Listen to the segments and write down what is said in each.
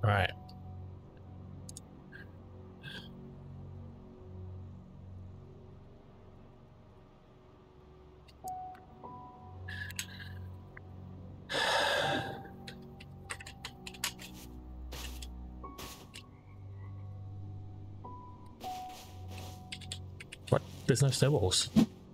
Right. What? There's no snowballs.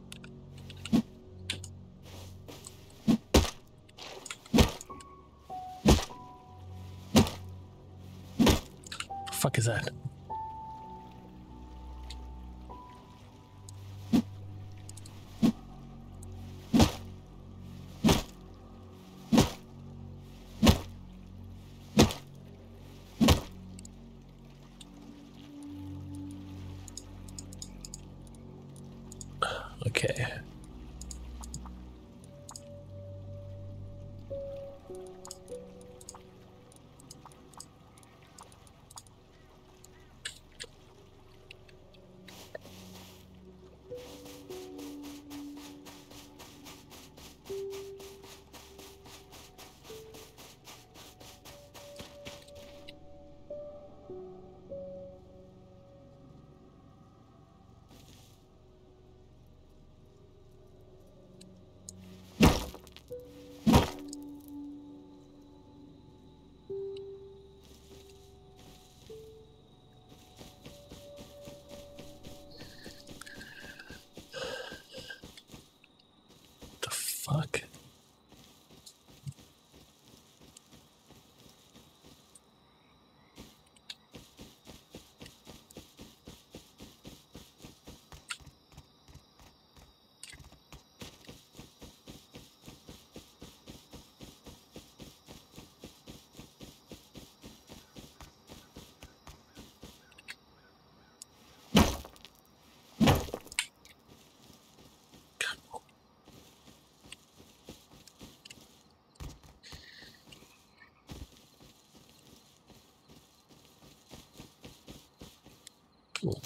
The fuck is that? Okay. The fuck? Cool.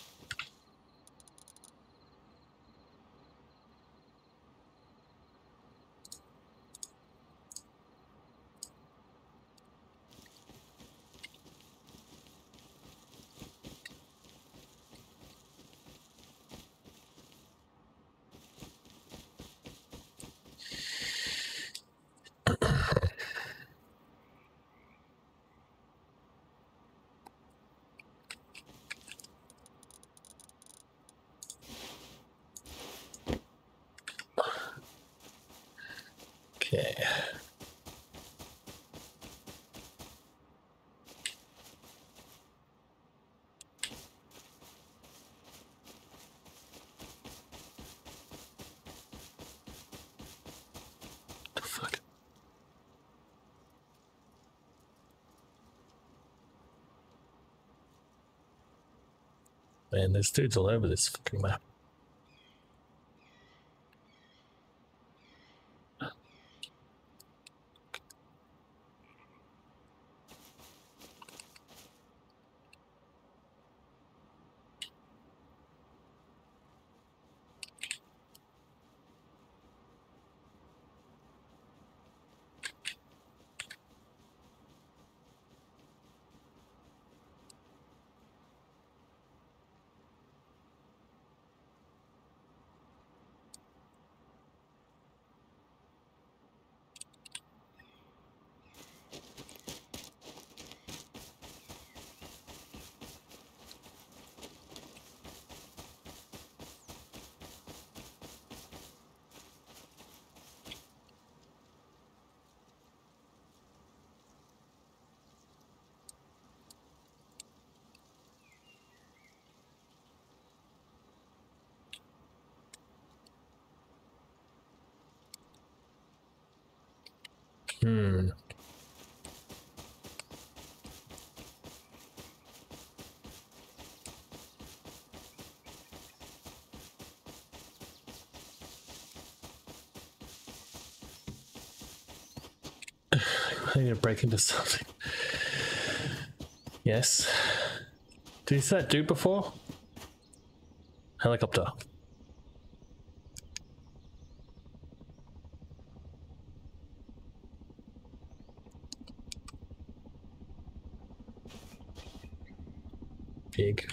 Okay. The fuck? Man, there's dudes all over this fucking map. Hmm. I need to break into something. Yes. Did you see that dude before? Helicopter. pig.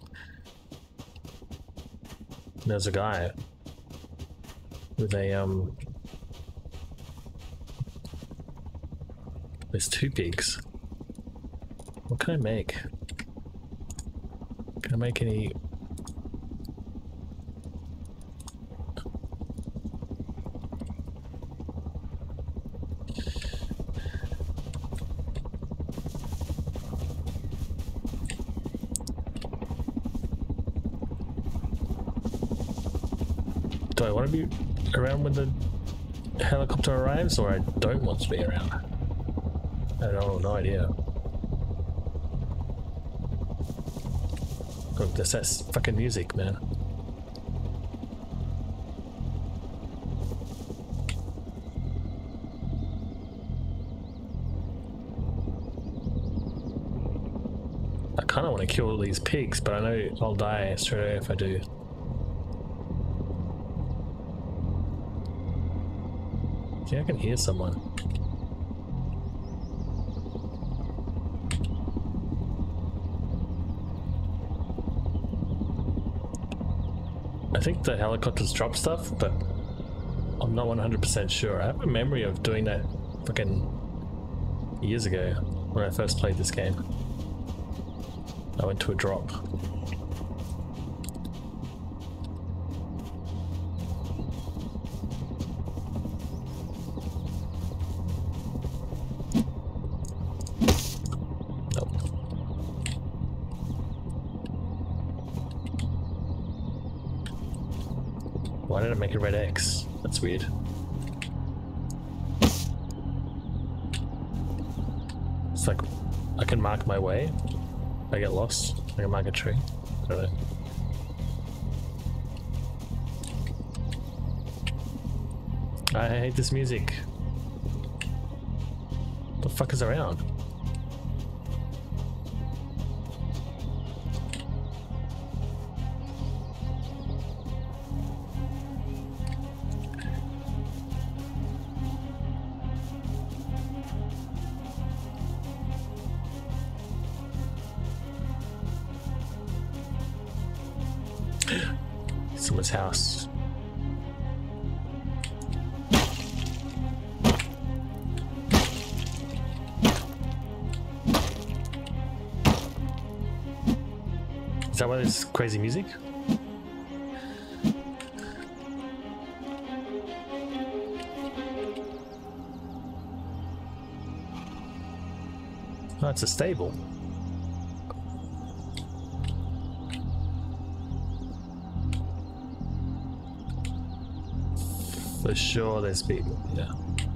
There's a guy with a there's two pigs. What can I make? Can I make any? Do I want to be around when the helicopter arrives, or I don't want to be around? I don't know, no idea. Look, that's that fucking music, man. I kind of want to kill all these pigs, but I know I'll die straight away if I do. Yeah, I can hear someone. I think the helicopters drop stuff, but I'm not 100% sure. I have a memory of doing that fucking years ago when I first played this game. I went to a drop. Why did I make a red X? That's weird. It's like I can mark my way. If I get lost, I can mark a tree. I don't know. I hate this music. What the fuck is around? Someone's house. Is that why there's crazy music? Oh, it's a stable. For sure there's people, yeah.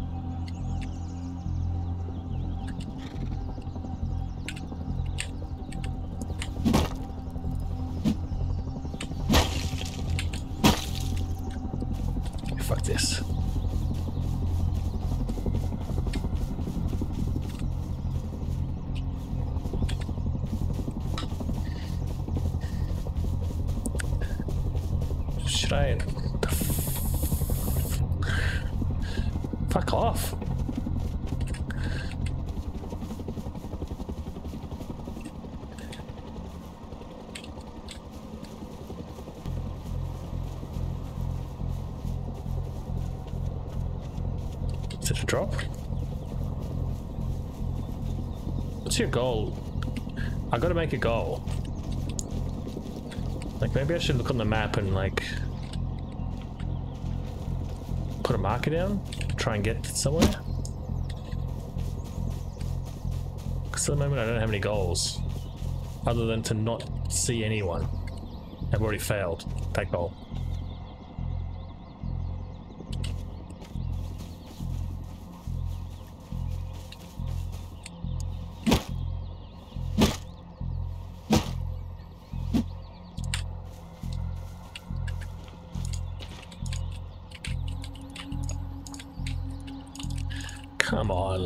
Fuck this. Should I... Fuck off. Is it a drop? What's your goal? I gotta make a goal. Like, maybe I should look on the map and, like, put a marker down? Try and get somewhere? Because at the moment I don't have any goals. Other than to not see anyone. I've already failed that goal. Come on.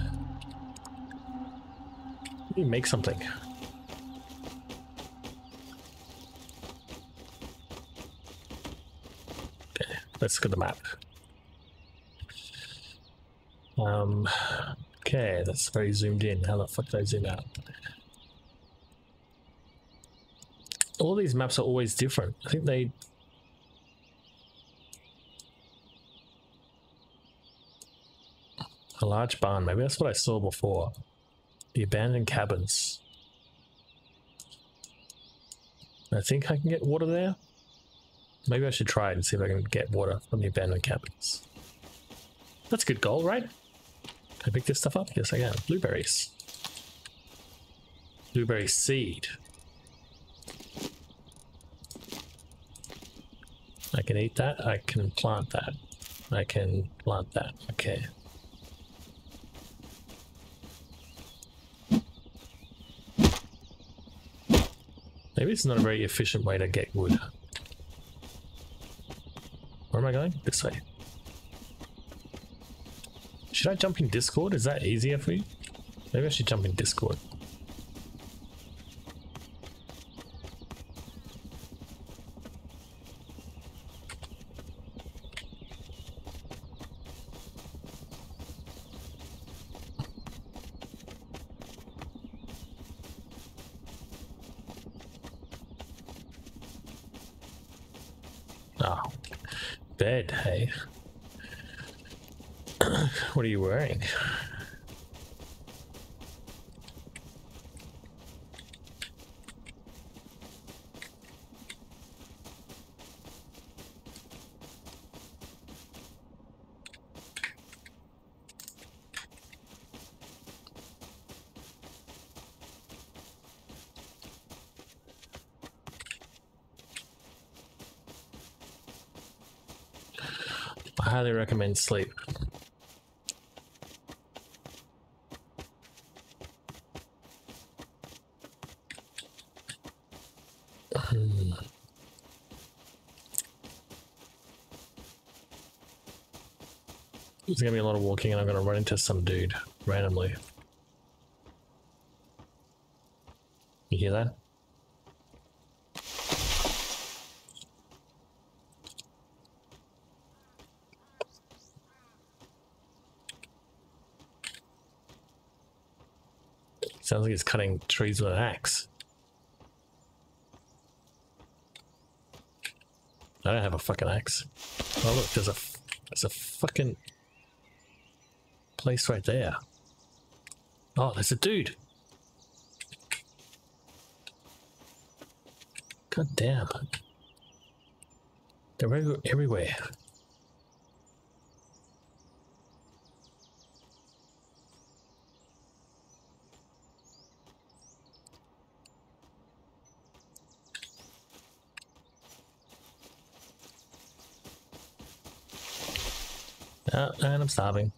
Let me make something. Okay, let's look at the map. Okay, that's very zoomed in. How the fuck did I zoom out? All these maps are always different. I think they... A large barn, maybe that's what I saw before. The abandoned cabins. I think I can get water there. Maybe I should try it and see if I can get water from the abandoned cabins. That's good gold, right? Can I pick this stuff up? Yes, I can. Blueberries. Blueberry seed. I can eat that. I can plant that. I can plant that. Okay. Maybe it's not a very efficient way to get wood. Where am I going? This way. Should I jump in Discord? Is that easier for you? Maybe I should jump in Discord. Oh, bed, hey. What are you wearing? I highly recommend sleep. There's gonna be a lot of walking and I'm gonna run into some dude randomly. You hear that? Sounds like he's cutting trees with an axe. I don't have a fucking axe. Oh look, there's a fucking place right there. Oh, there's a dude. God damn. They're everywhere. And I'm starving.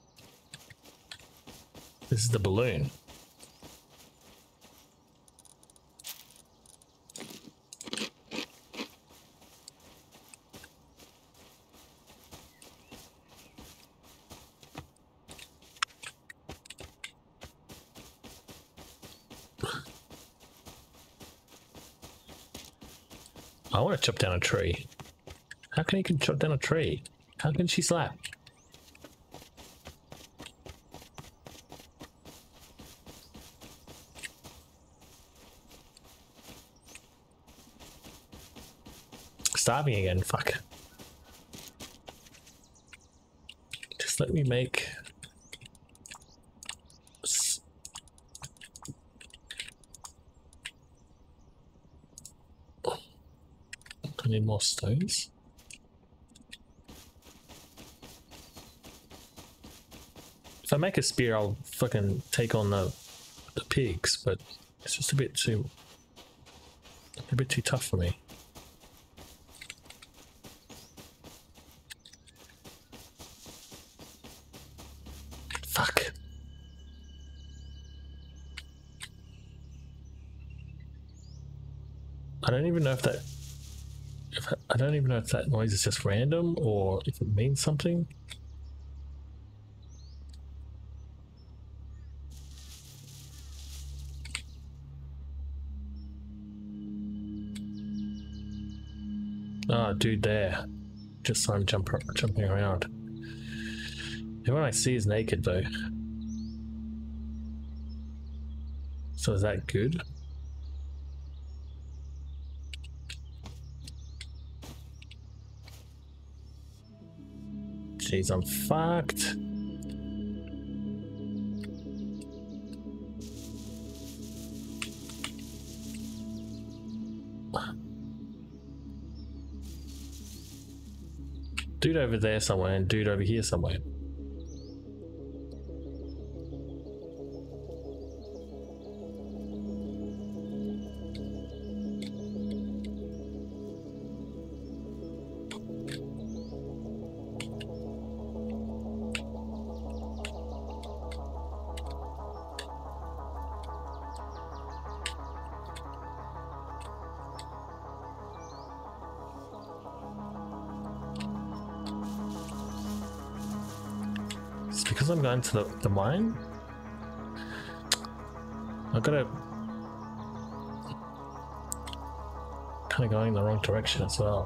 This is the balloon. I want to chop down a tree. How can you chop down a tree? How can she slap? Starving again, fuck. Just let me make... I need more stones. If I make a spear, I'll fucking take on the pigs, but it's just a bit too tough for me. Fuck. I don't even know if that... I don't even know if that noise is just random or if it means something. Ah, dude there. Just saw him jumping around. Everyone I see is naked though. So is that good? Jeez, I'm fucked. Dude over there somewhere and dude over here somewhere. It's because I'm going to the mine. I've got to kind of going in the wrong direction as well.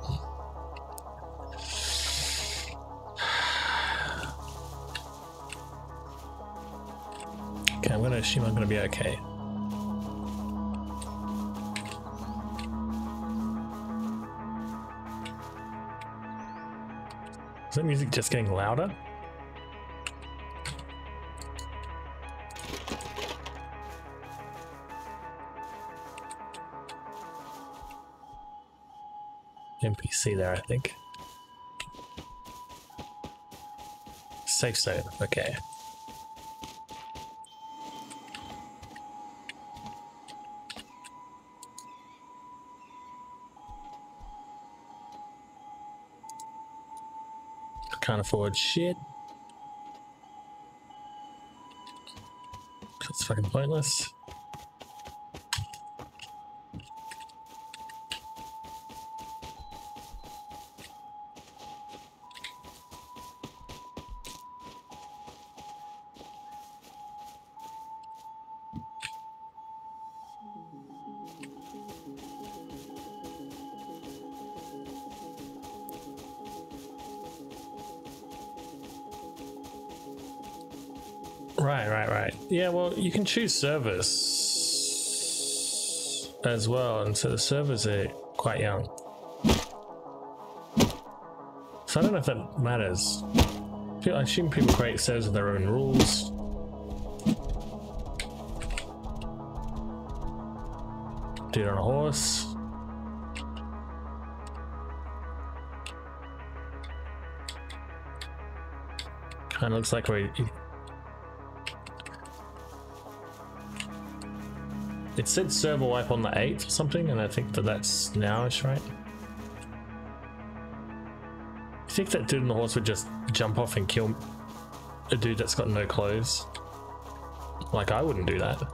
Okay, I'm going to assume I'm going to be okay. Is that music just getting louder? NPC there, I think. Safe zone, okay. Can't afford shit. It's fucking pointless. Right. Yeah, well, you can choose servers as well, and so the servers are quite young. So I don't know if that matters. I assume people create servers with their own rules. Dude on a horse. Kind of looks like we... It said server wipe on the 8th or something, and I think that that's nowish, right? You think that dude on the horse would just jump off and kill a dude that's got no clothes? Like, I wouldn't do that.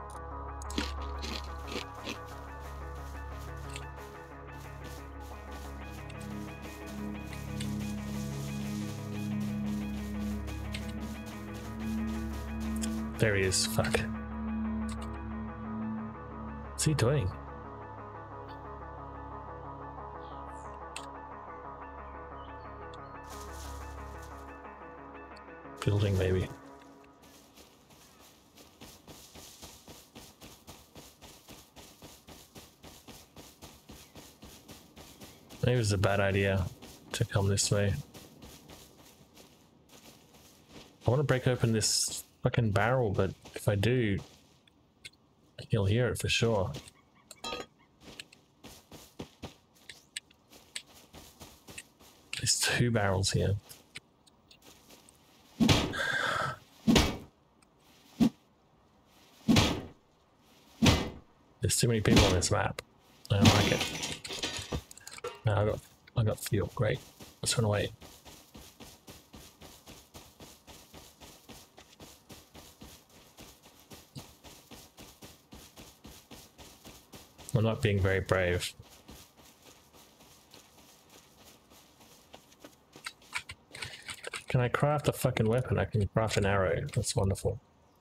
There he is, fuck. What's he doing? Building, maybe. Maybe it was a bad idea to come this way. I want to break open this fucking barrel, but if I do, you'll hear it for sure. There's 2 barrels here. There's too many people on this map. I don't like it. No, I got fuel. Great. Let's run away. I'm not being very brave. Can I craft a fucking weapon? I can craft an arrow. That's wonderful.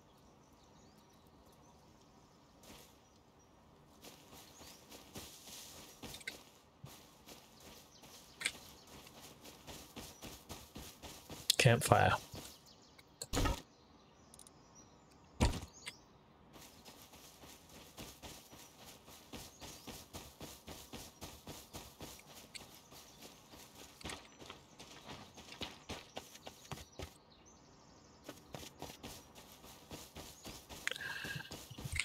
Campfire.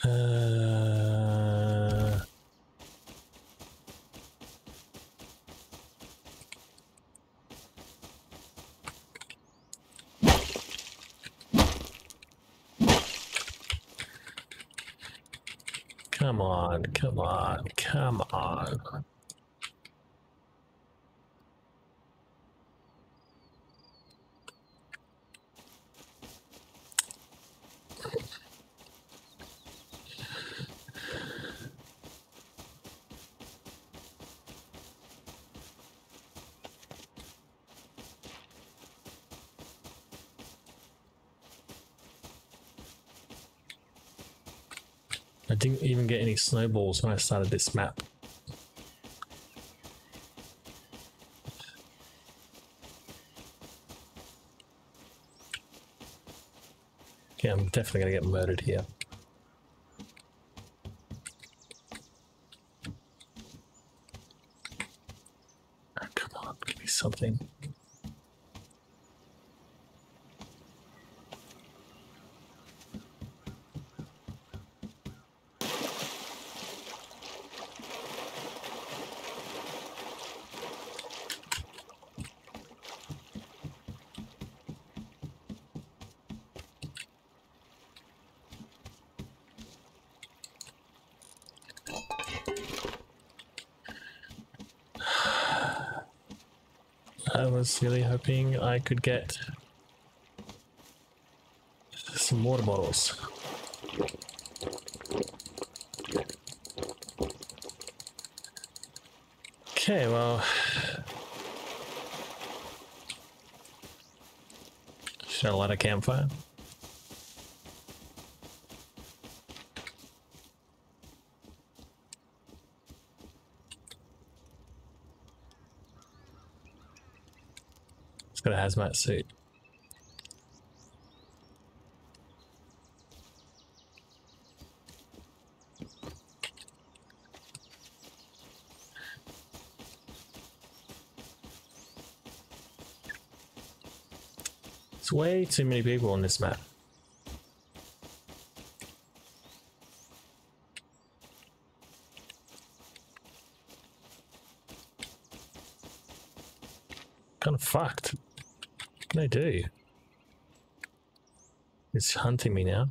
Come on, come on, come on. I didn't even get any snowballs when I started this map. Yeah, I'm definitely gonna get murdered here. Oh, come on, give me something. I was really hoping I could get some water bottles. Okay, well, should I light a campfire? It's got a hazmat suit. It's way too many people on this map. Kind of fucked. What can I do? It's hunting me now.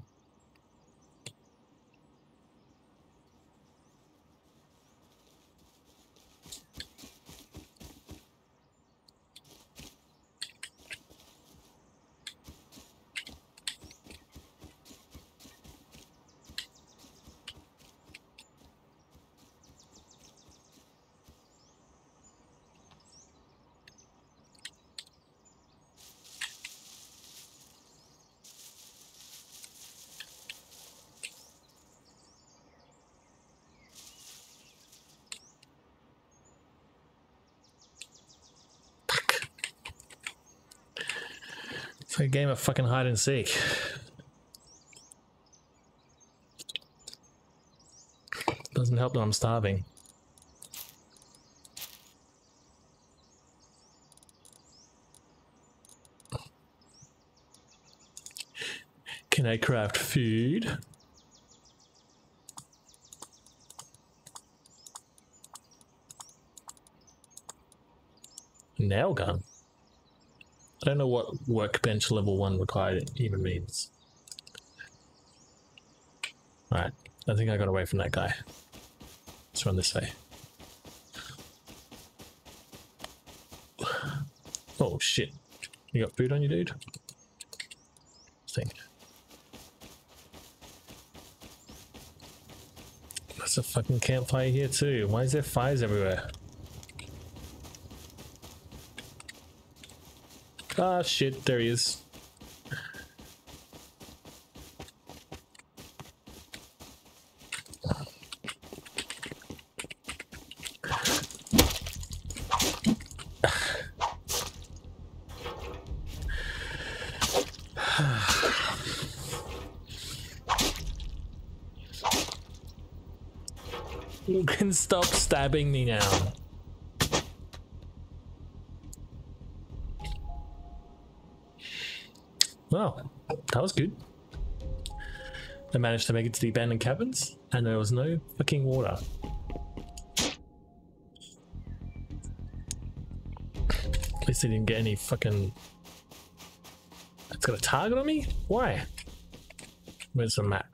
It's like a game of fucking hide and seek. Doesn't help that I'm starving. Can I craft food? Nail gun? I don't know what workbench level 1 required even means. Alright, I think I got away from that guy. Let's run this way. Oh shit. You got food on you, dude? Thing. There's a fucking campfire here too. Why is there fires everywhere? Ah shit, there he is. You can stop stabbing me now. Well, that was good. I managed to make it to the abandoned cabins, and there was no fucking water. At least I didn't get any fucking... It's got a target on me? Why? Where's the map?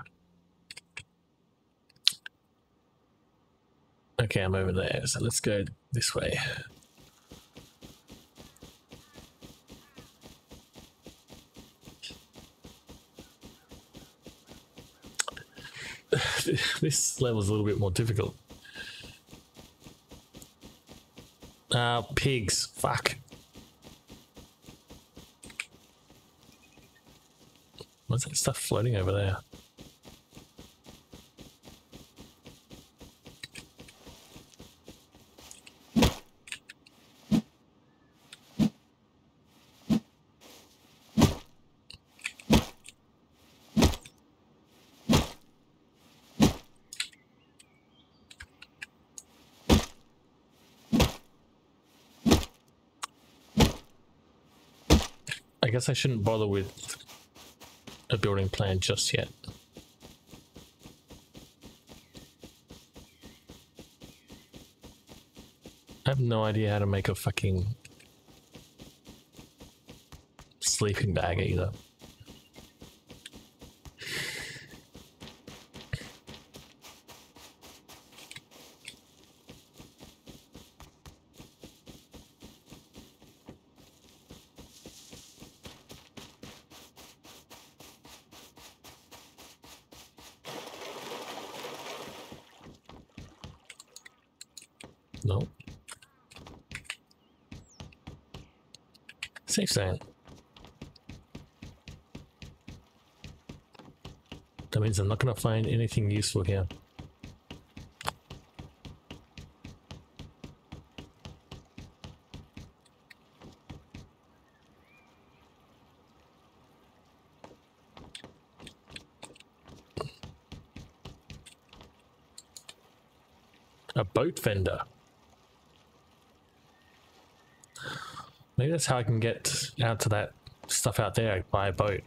Okay, I'm over there, so let's go this way. This level's a little bit more difficult. Pigs. Fuck. What's that stuff floating over there? I guess I shouldn't bother with a building plan just yet. I have no idea how to make a fucking sleeping bag either. No. Safe zone. That means I'm not going to find anything useful here. A boat vendor. Maybe that's how I can get out to that stuff out there by a boat.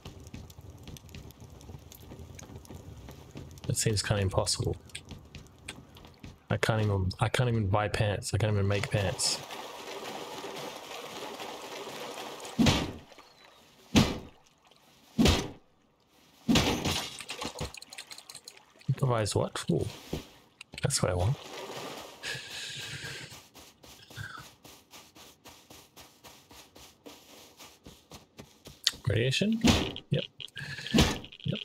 It seems kind of impossible. I can't even buy pants. I can't even make pants. Improvise what? Ooh, that's what I want. Radiation? Yep. Yep.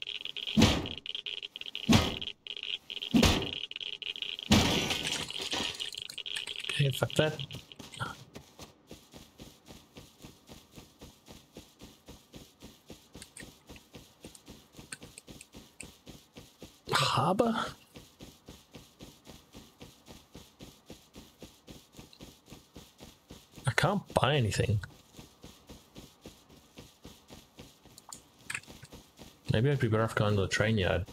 Okay, fuck that. Harbor? I can't buy anything. Maybe I'd be better off going to the train yard.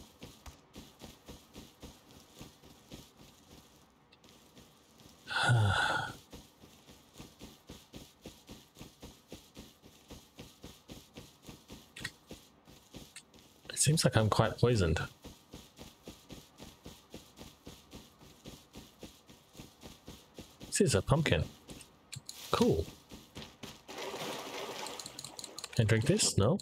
It seems like I'm quite poisoned. This is a pumpkin. Cool. Can I drink this? No?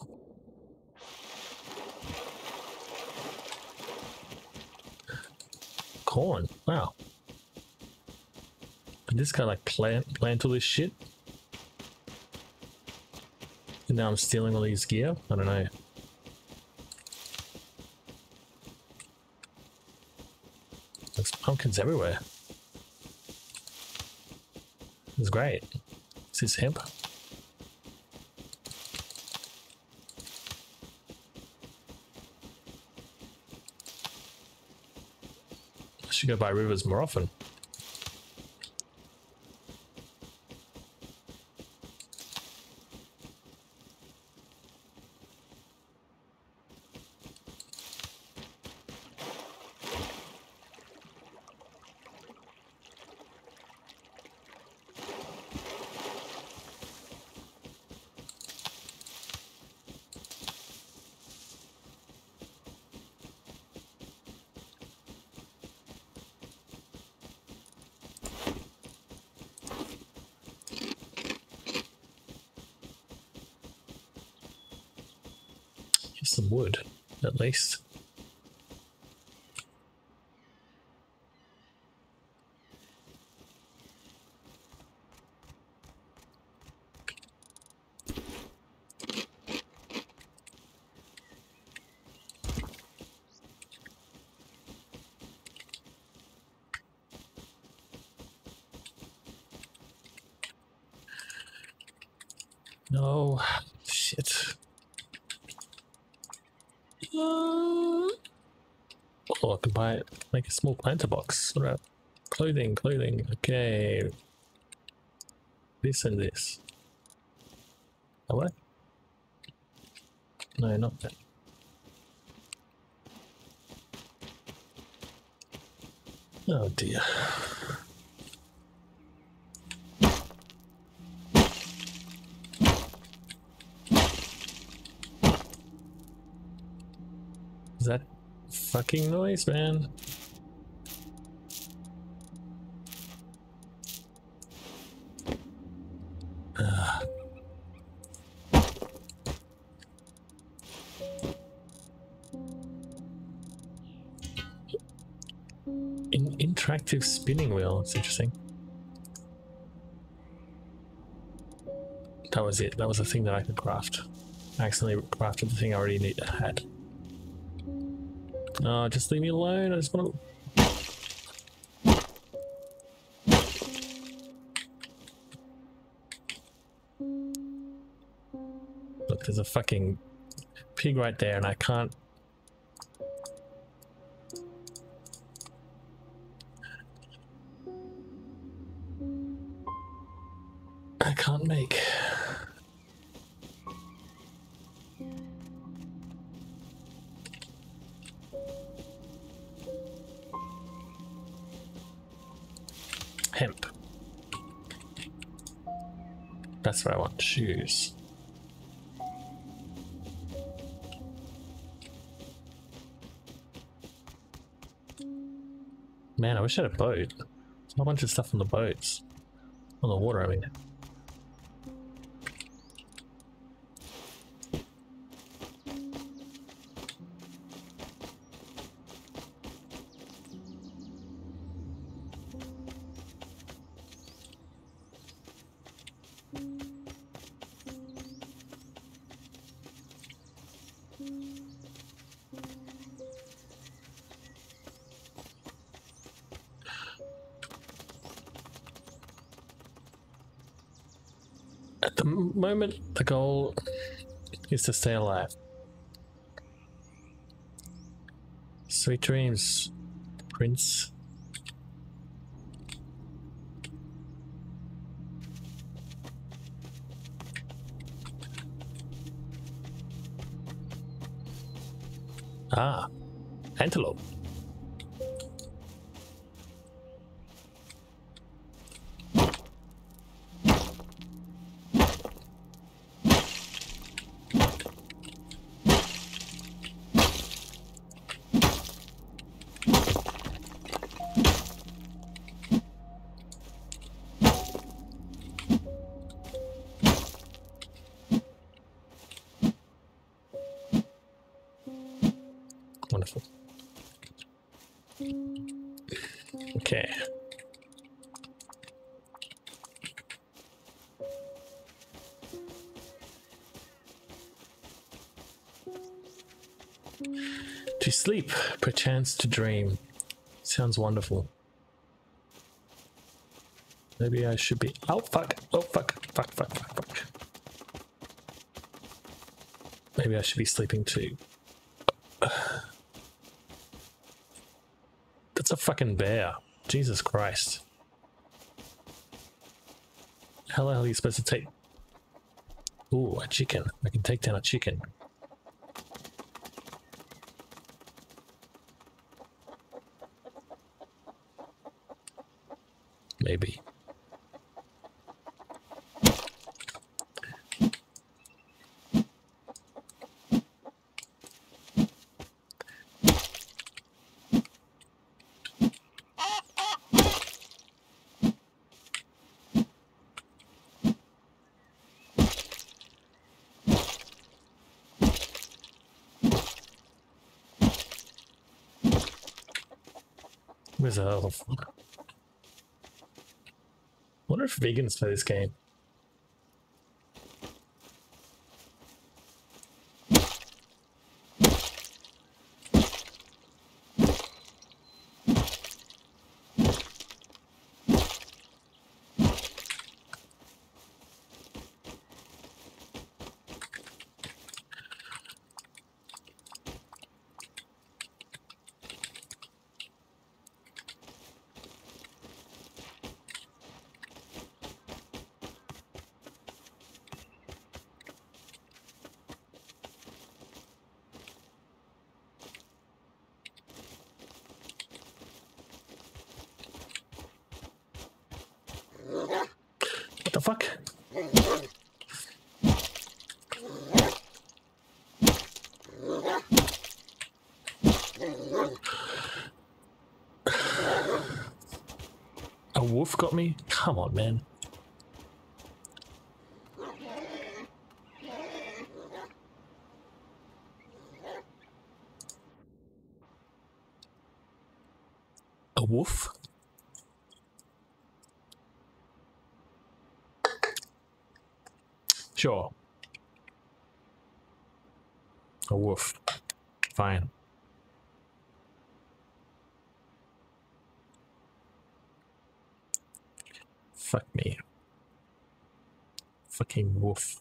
Corn. Wow. Did this guy like plant all this shit? And now I'm stealing all these gear? I don't know. There's pumpkins everywhere. It's great. Is this hemp? I should go by rivers more often. some wood, at least. No, shit. Oh, I can buy it, make a small planter box. What about clothing? Okay. This and this. Oh, what? No, not that. Oh dear. Is that fucking noise, man? Interactive spinning wheel. It's interesting. That was it. That was the thing that I could craft. I accidentally crafted the thing I already had. Oh, just leave me alone. I just want to... Look, there's a fucking pig right there and I can't... make. Hemp. That's what I want. Shoes. Man, I wish I had a boat. There's a whole bunch of stuff on the boats. On the water, I mean. At the moment, the goal is to stay alive. Sweet dreams, Prince. Ah, antelope. Wonderful. Okay. To sleep, perchance to dream. Sounds wonderful. Maybe I should be... Oh, fuck. Oh, fuck. Fuck, fuck, fuck, fuck. Maybe I should be sleeping too. That's a fucking bear. Jesus Christ. How the hell are you supposed to take... Ooh, a chicken. I can take down a chicken. Maybe. Where's the health? Wonder if vegans play this game. What the fuck? A wolf got me? Come on, man. A wolf? Sure. A wolf. Fine. Fuck me. Fucking wolf.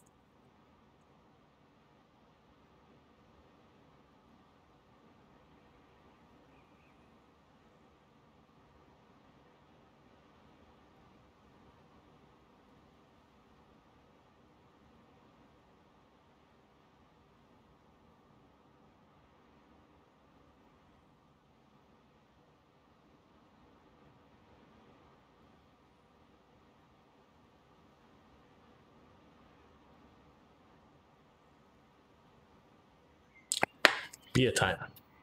Beer time.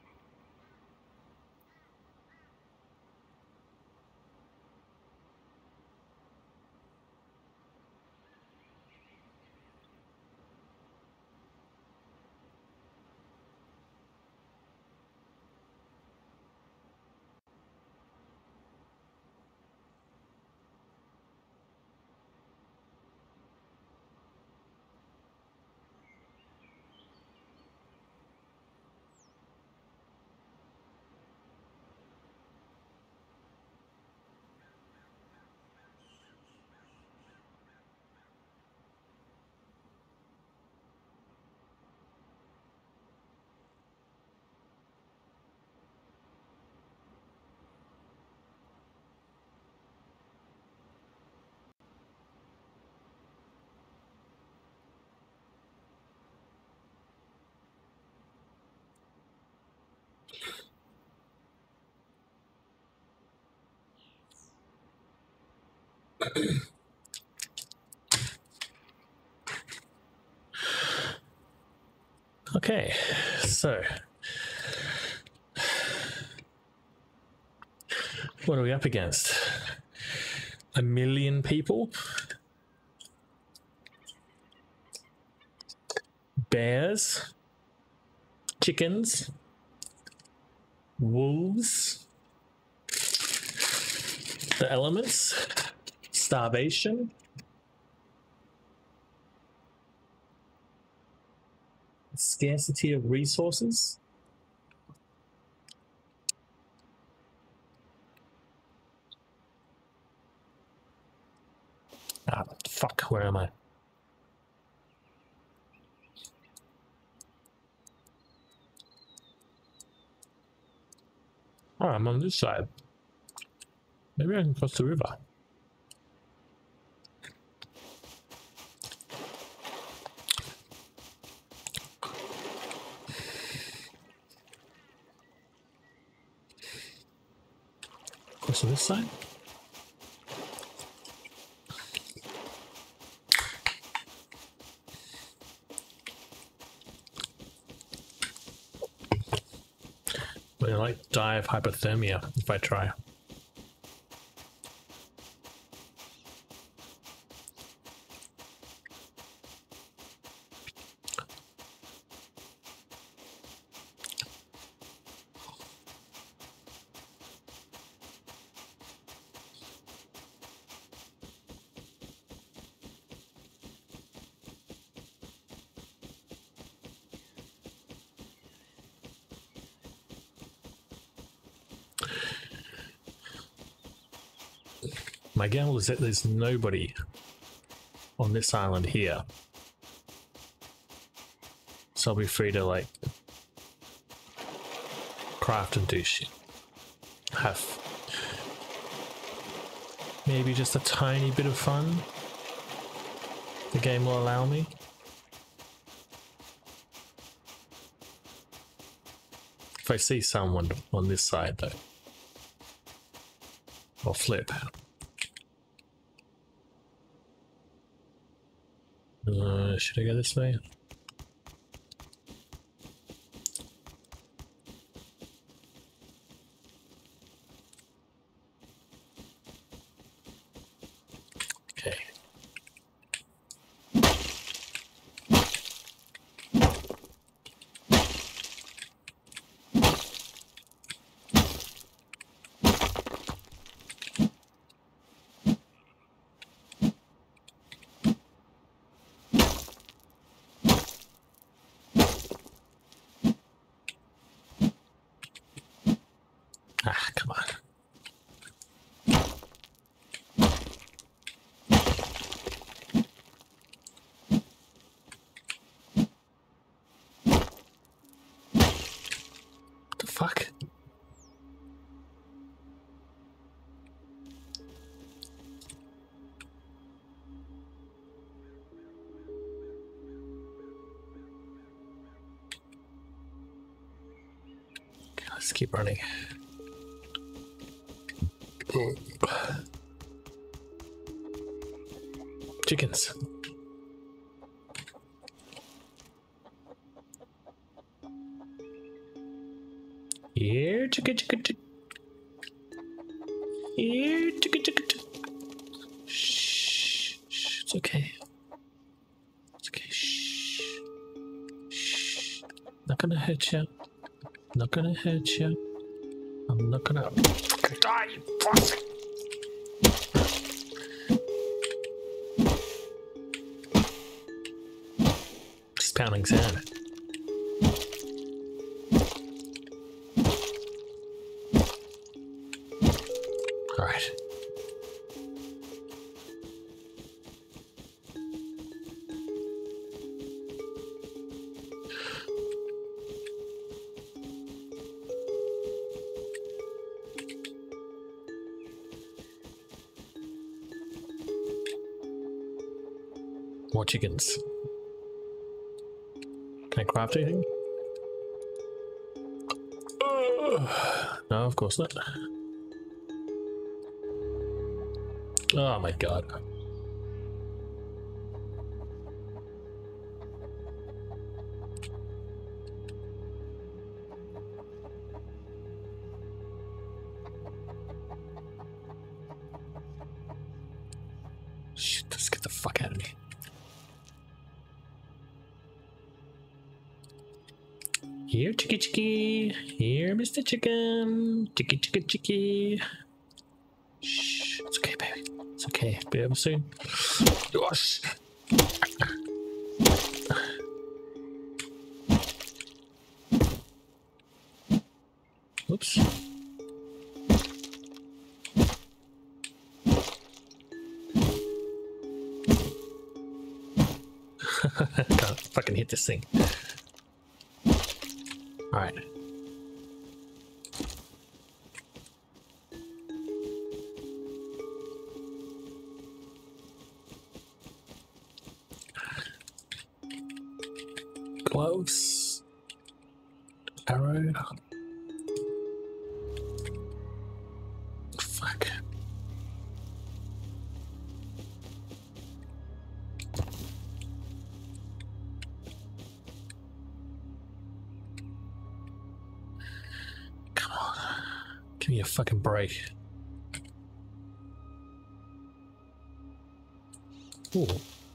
Okay, so what are we up against? 1 million people? Bears? Chickens? Wolves? The elements? Starvation? Scarcity of resources? Ah, fuck, where am I? Oh, I'm on this side. Maybe I can cross the river. Cross on this side? I might die of hypothermia if I try. My gamble is that there's nobody on this island here. So I'll be free to like craft and do shit. Have maybe just a tiny bit of fun. The game will allow me. If I see someone on this side though, I'll flip. Should I go this way? Okay. Ah, come on. What the fuck? Okay, let's keep running. Chickens. Here, chicken, chicken, chicken. Here, chicken, chicken, chicken. Shh, shh, it's okay. It's okay. Shh, shh. Not gonna hurt you. Not gonna hurt you. I'm not gonna die, you bastard. Just pounding sand. All right. More chickens. Can I craft anything? No, of course not. Oh my god. Shit, let's get the fuck out of me. Here, chicky chicky. Here, Mr. Chicken. Chicky chicky chicky. Shh, it's okay, baby. It's okay. Be able soon. Gosh. Oops. Can't fucking hit this thing. All right. Gloves. Arrow. Fuck. Come on. Give me a fucking break. Ooh.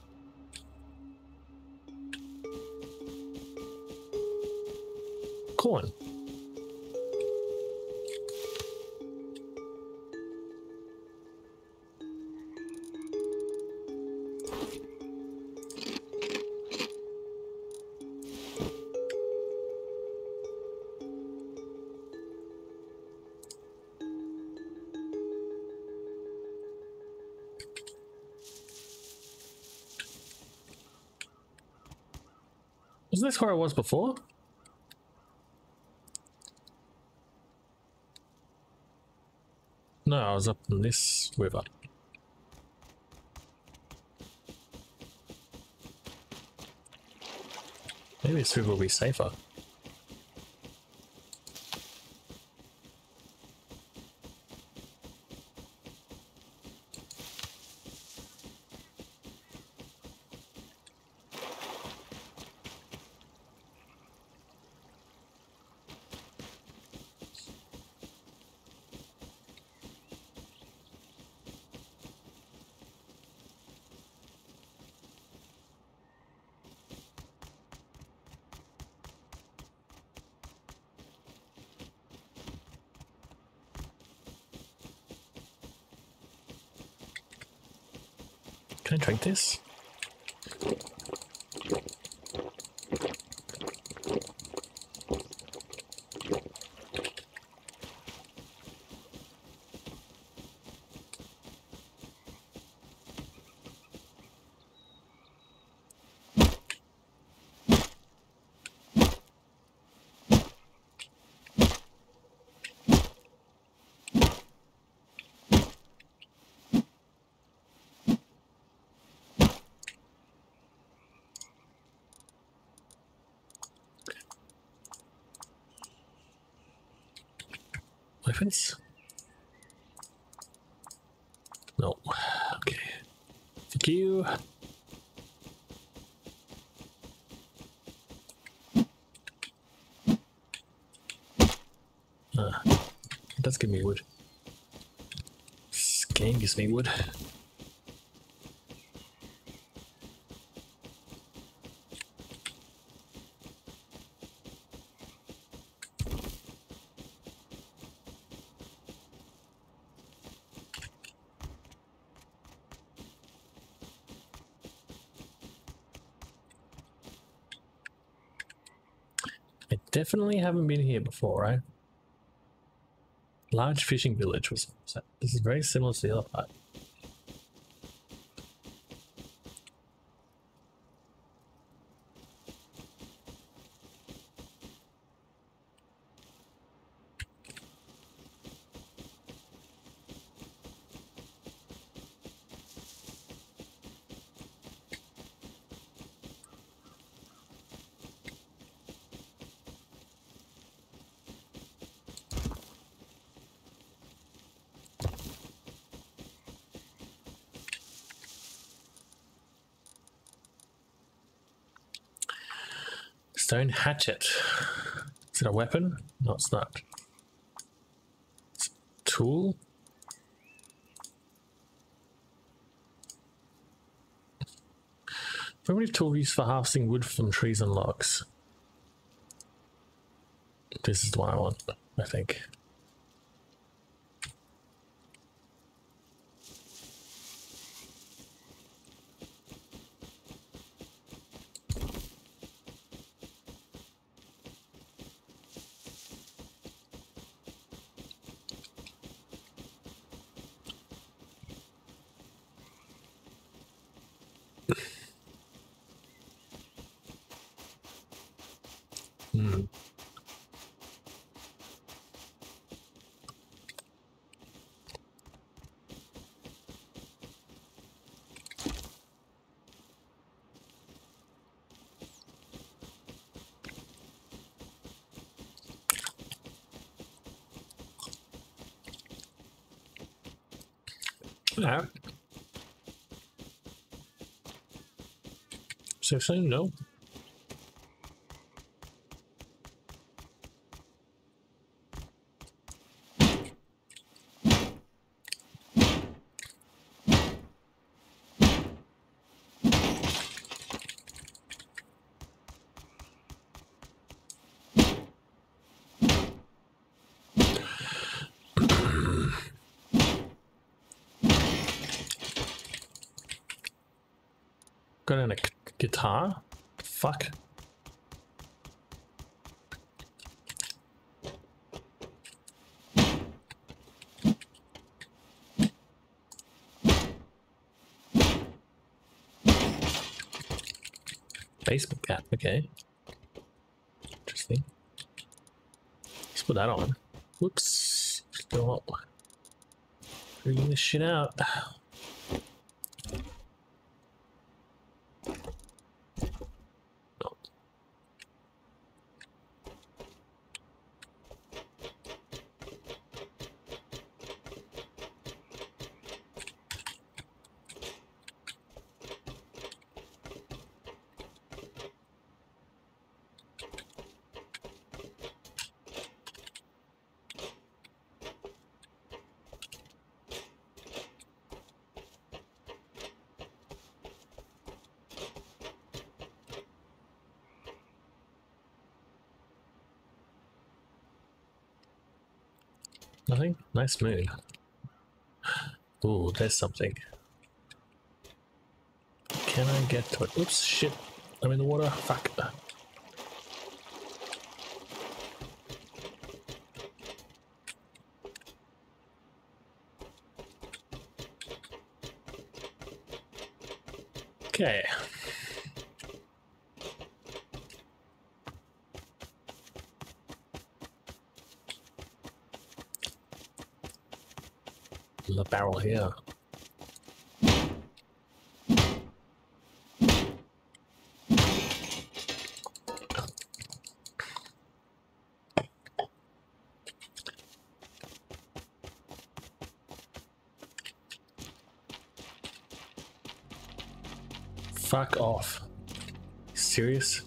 Corn. Wasn't this where I was before? No, I was up in this river. Maybe this river will be safer. Can I drink this? Weapons? No. Okay. Thank you. It does give me wood. This game gives me wood. I definitely haven't been here before, right? Large fishing village was. This is very similar to the other part. Stone hatchet. Is it a weapon? No, it's not. It's a tool? Primitive tool used for harvesting wood from trees and logs. This is the one I want, I think. Yeah. Seriously, no. Got in a guitar? Fuck. Basement cat, okay. put that on. Whoops. Still figuring this shit out. Nothing? Nice move. Ooh, there's something. Can I get to it? Oops, shit. I'm in the water. Fuck. Okay. The barrel here. Fuck off. Serious?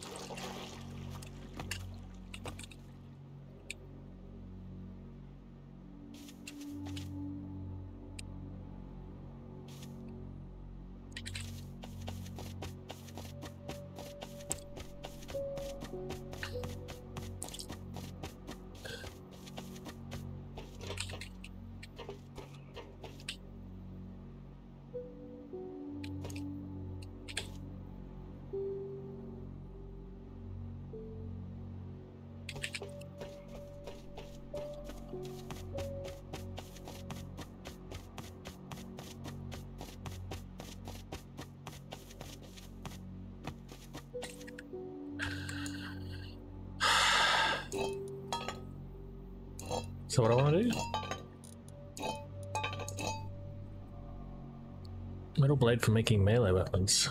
So what I want to do? Metal blade for making melee weapons.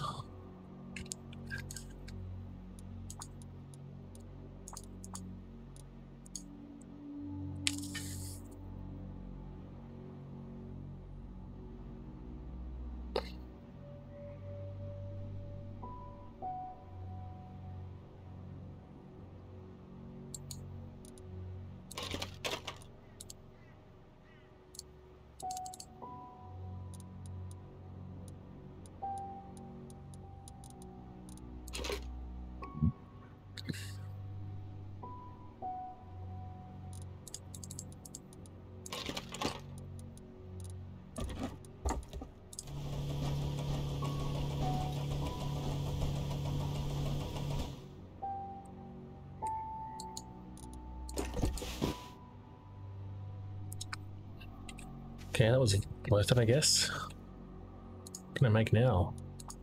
Okay, that was worth it, I guess. What can I make now?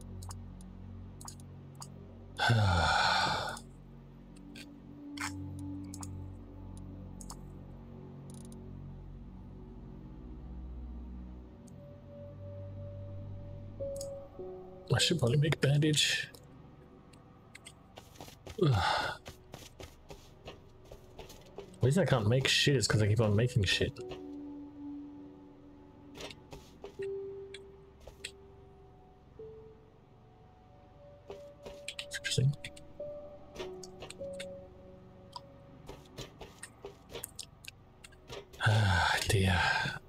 I should probably make bandage. The reason I can't make shit is because I keep on making shit. Interesting. Ah, dear.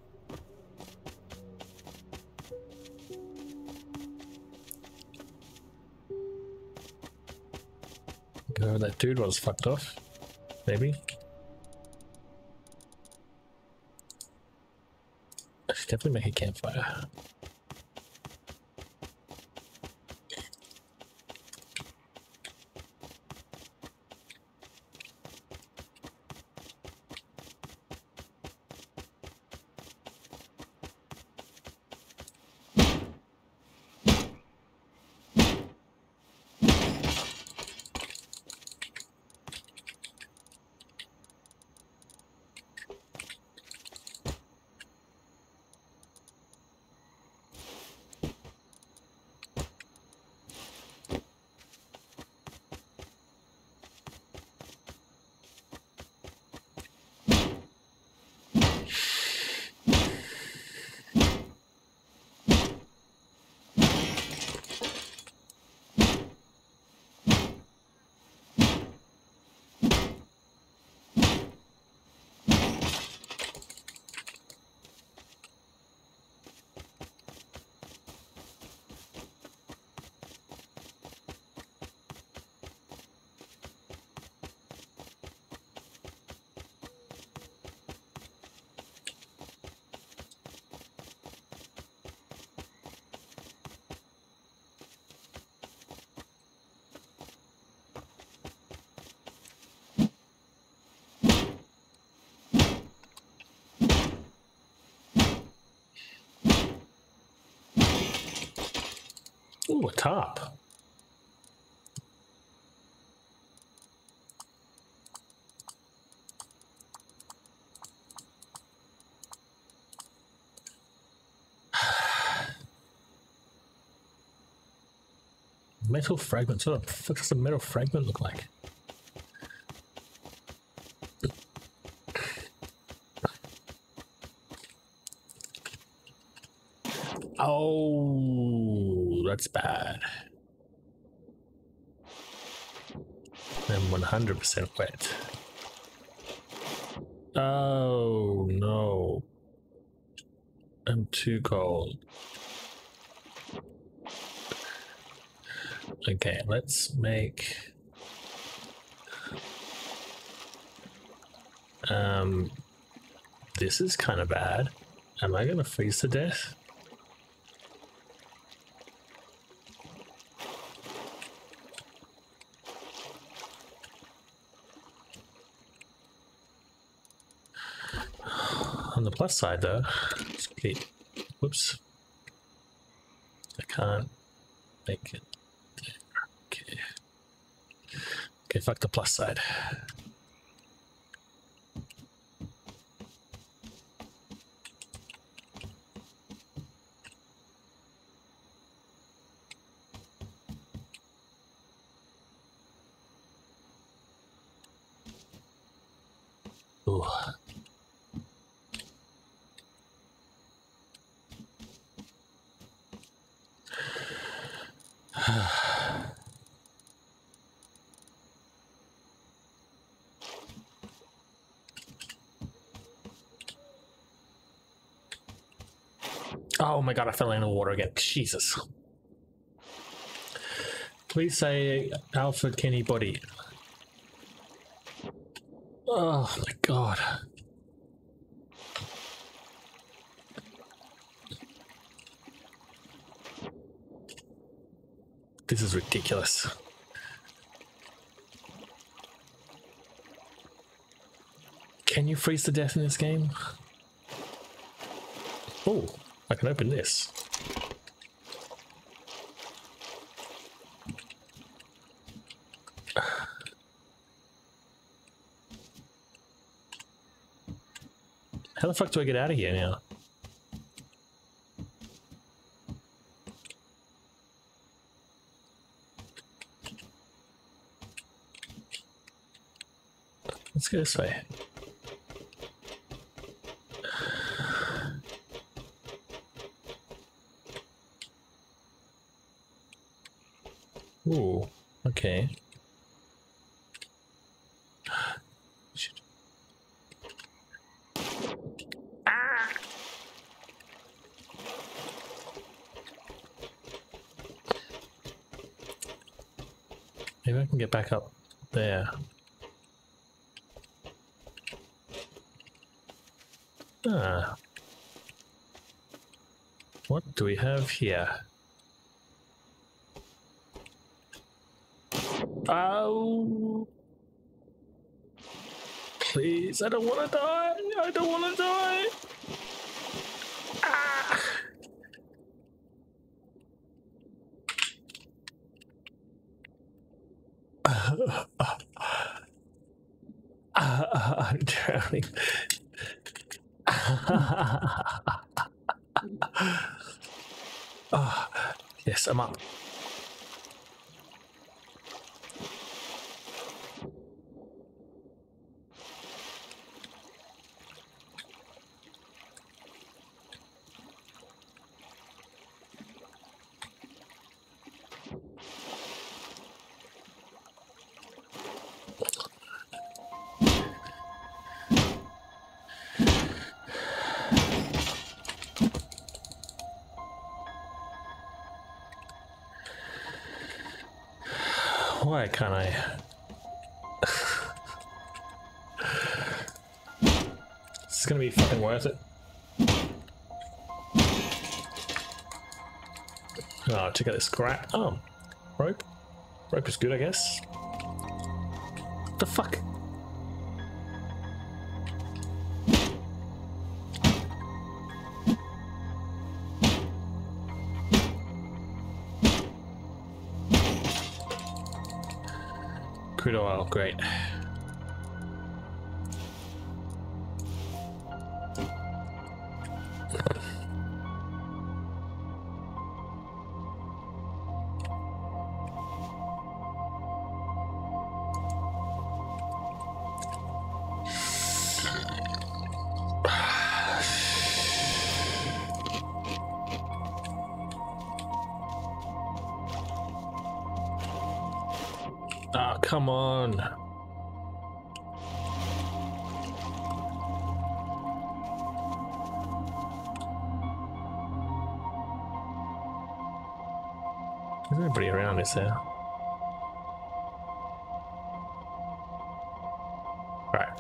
Whoever that dude was fucked off. Maybe. I should definitely make a campfire. Ooh, a tarp. Metal fragments. What the fuck does a metal fragment look like? Oh, that's bad. I'm 100% wet. Oh no. I'm too cold. Okay, let's make this is kind of bad. Am I gonna freeze to death? On the plus side though, whoops, I can't make it there. Okay. Okay, fuck the plus side. Ooh. Oh my god, I fell in the water again. Jesus. Please say Alfred Kenny body. Oh my god. This is ridiculous. Can you freeze to death in this game? Oh, I can open this. How the fuck do I get out of here now? Let's go this way. Ooh, okay. Shit. Ah! Maybe I can get back up there. Ah. What do we have here? Oh. Please, I don't want to die. I don't want to die. Ah. I'm drowning. Oh, yes, I'm up. Why can't I? This is gonna be fucking worth it. Oh, check out this scrap. Oh, rope. Rope is good, I guess. What the fuck? crude oil, great. Ah, come on. There's nobody around, is there? Right.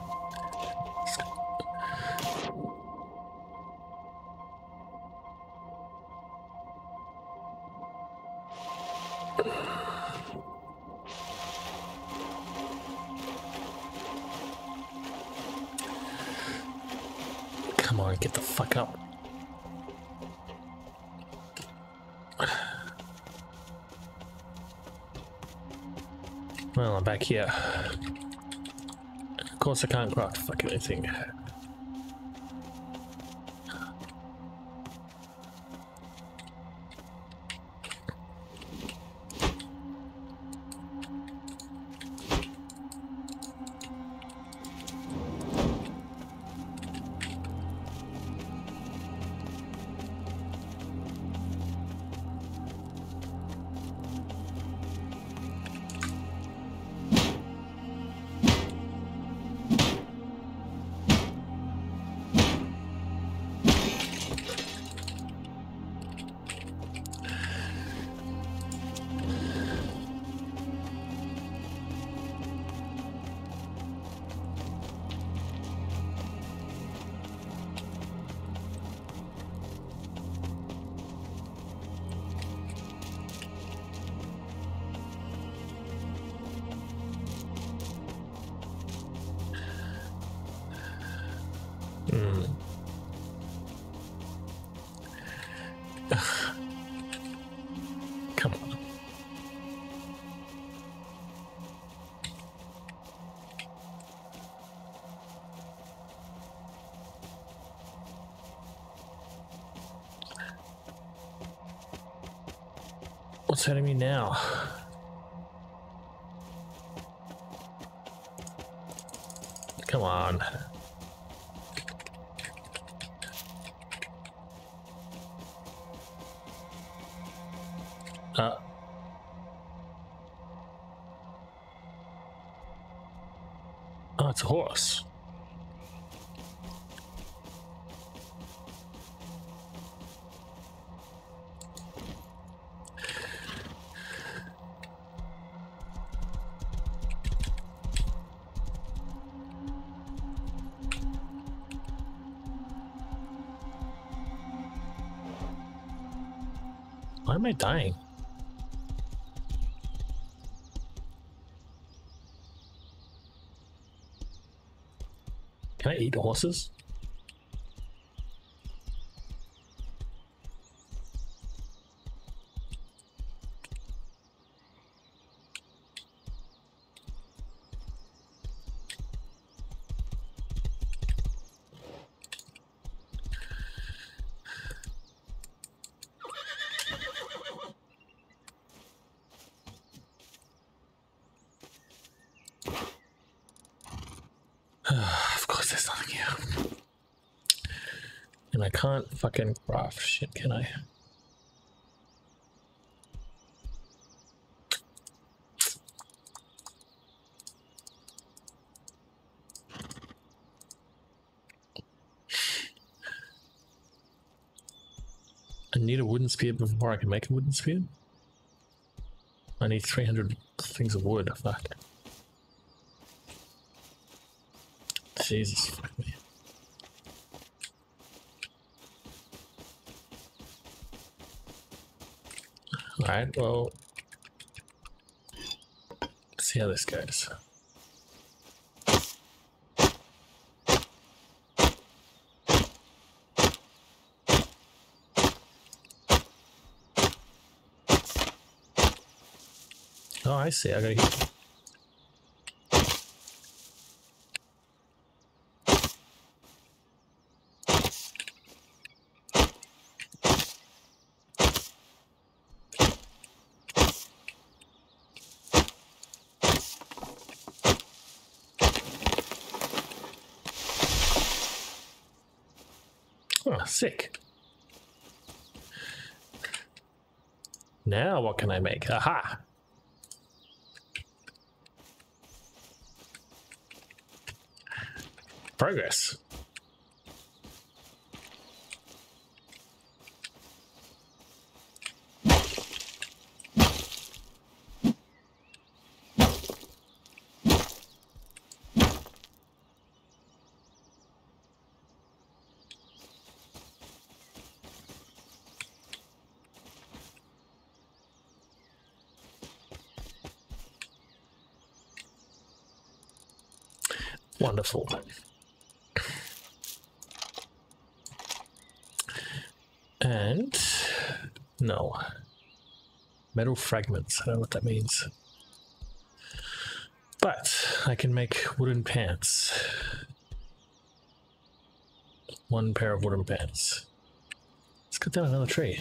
Come on, get the fuck up. Well, I'm back here. Of course I can't craft fucking anything. Come on. What's hurting me now? Come on. Oh, it's a horse. Why am I dying? Can I eat horses? Of course there's nothing here. And I can't fucking craft shit, can I? I need a wooden spear before I can make a wooden spear? I need 300 things of wood, fuck. Jesus, fuck me. Alright, well, let's see how this goes. Oh, I see, I gotta Oh, sick. Now what can I make? Aha! Progress. Wonderful. And no. Metal fragments. I don't know what that means. But I can make wooden pants. 1 pair of wooden pants. Let's cut down another tree.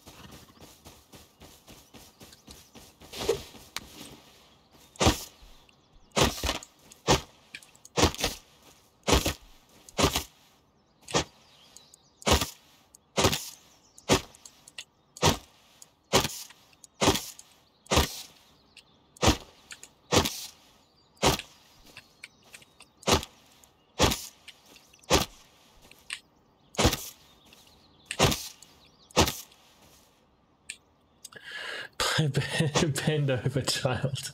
Bend over, child.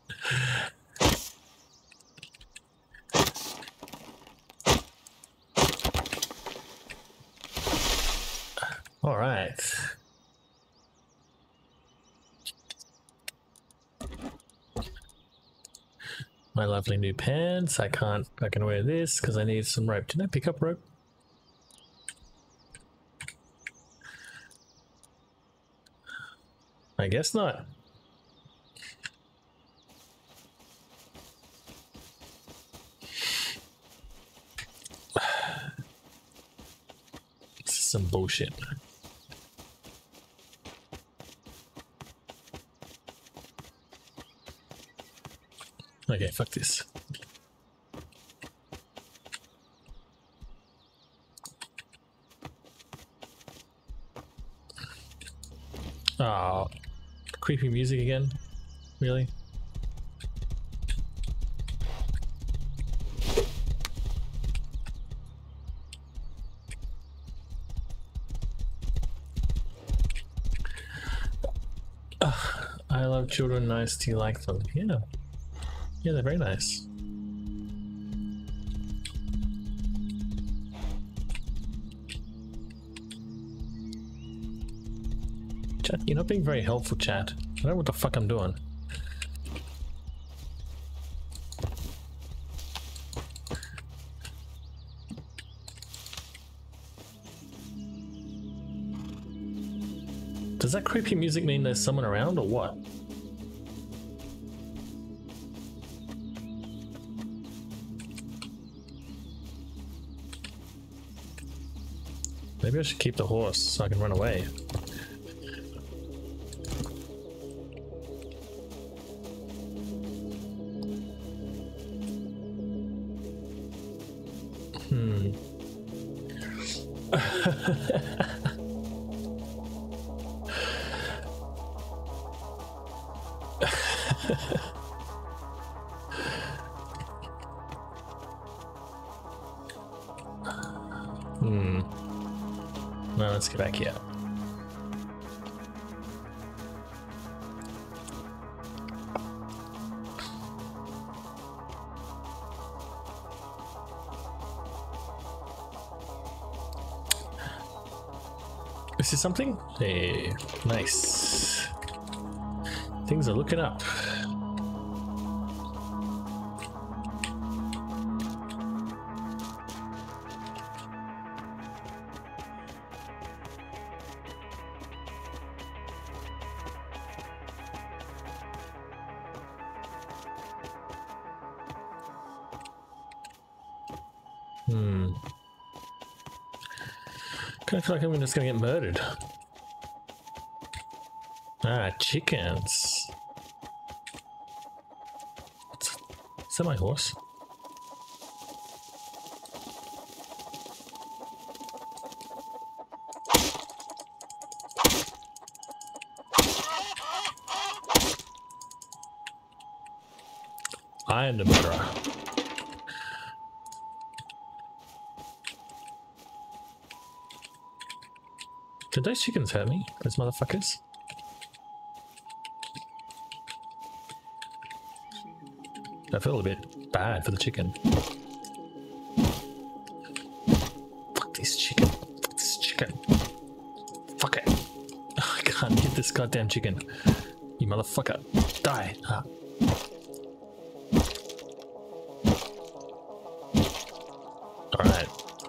All right. My lovely new pants. I can wear this because I need some rope. Didn't I pick up rope? I guess not. This is some bullshit. Okay, fuck this. Oh, creepy music again? Really? I love children. Nice. Do you like them? Yeah. Yeah, they're very nice. Chat, you're not being very helpful, chat. I don't know what the fuck I'm doing. Does that creepy music mean there's someone around or what? Maybe I should keep the horse so I can run away. Well, let's get back here. This is something? Hey, nice. Things are looking up. I feel like I'm just gonna get murdered. Ah, chickens. Is that my horse? I am the murderer. Did those chickens hurt me? Those motherfuckers? I feel a bit bad for the chicken. Fuck this chicken. Fuck this chicken. Fuck it. I can't hit this goddamn chicken. You motherfucker. Die. Ah. Alright.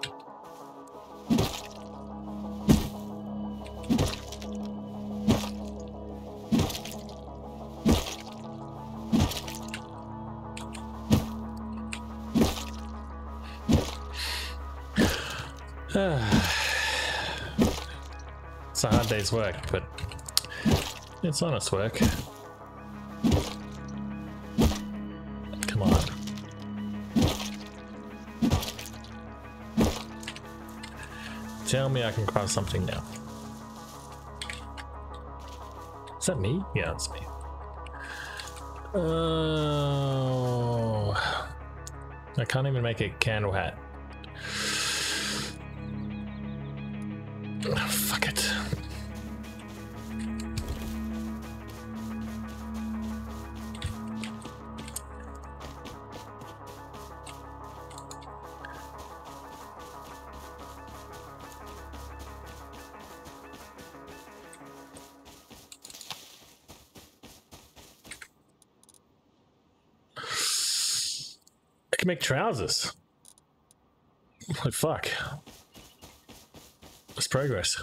It's a hard day's work, but it's honest work. Come on. Tell me I can craft something now. Is that me? Yeah, it's me. I can't even make a candle hat. Oh, fuck it. I can make trousers. What fuck? That's progress.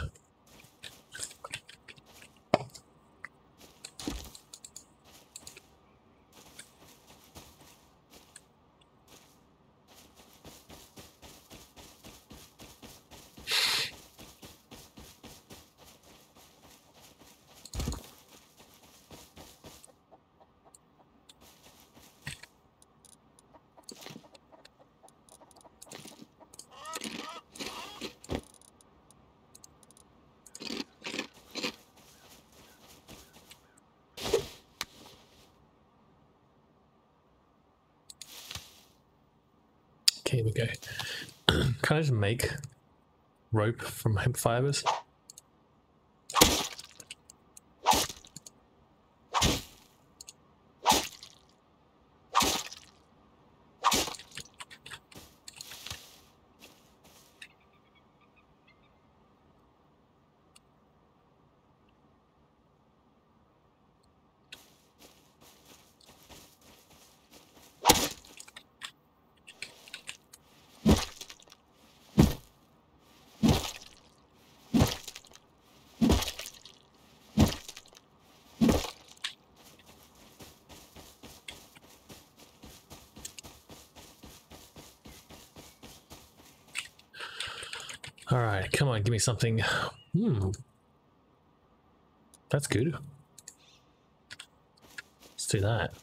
Here we go. Can I just make rope from hemp fibers? All right, come on, give me something. That's good. Let's do that.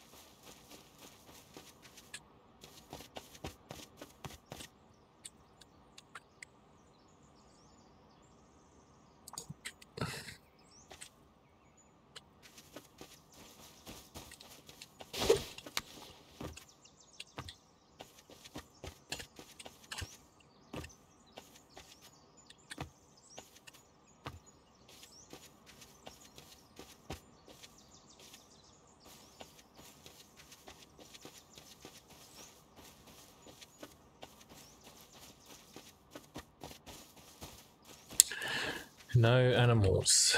No animals.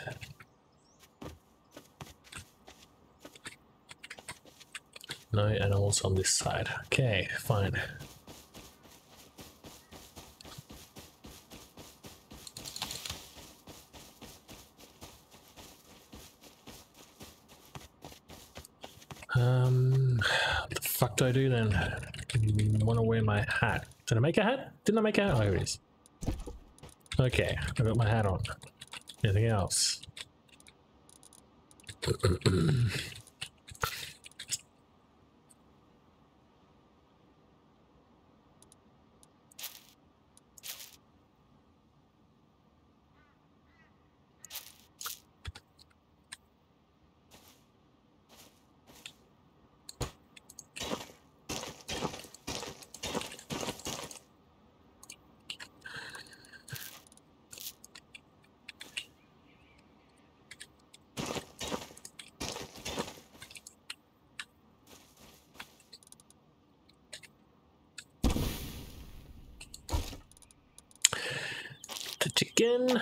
No animals on this side. Okay, fine. What the fuck do I do then? I want to wear my hat. Did I make a hat? Didn't I make a hat? Oh, here it is. Okay, I got my hat on. Anything else? The chicken.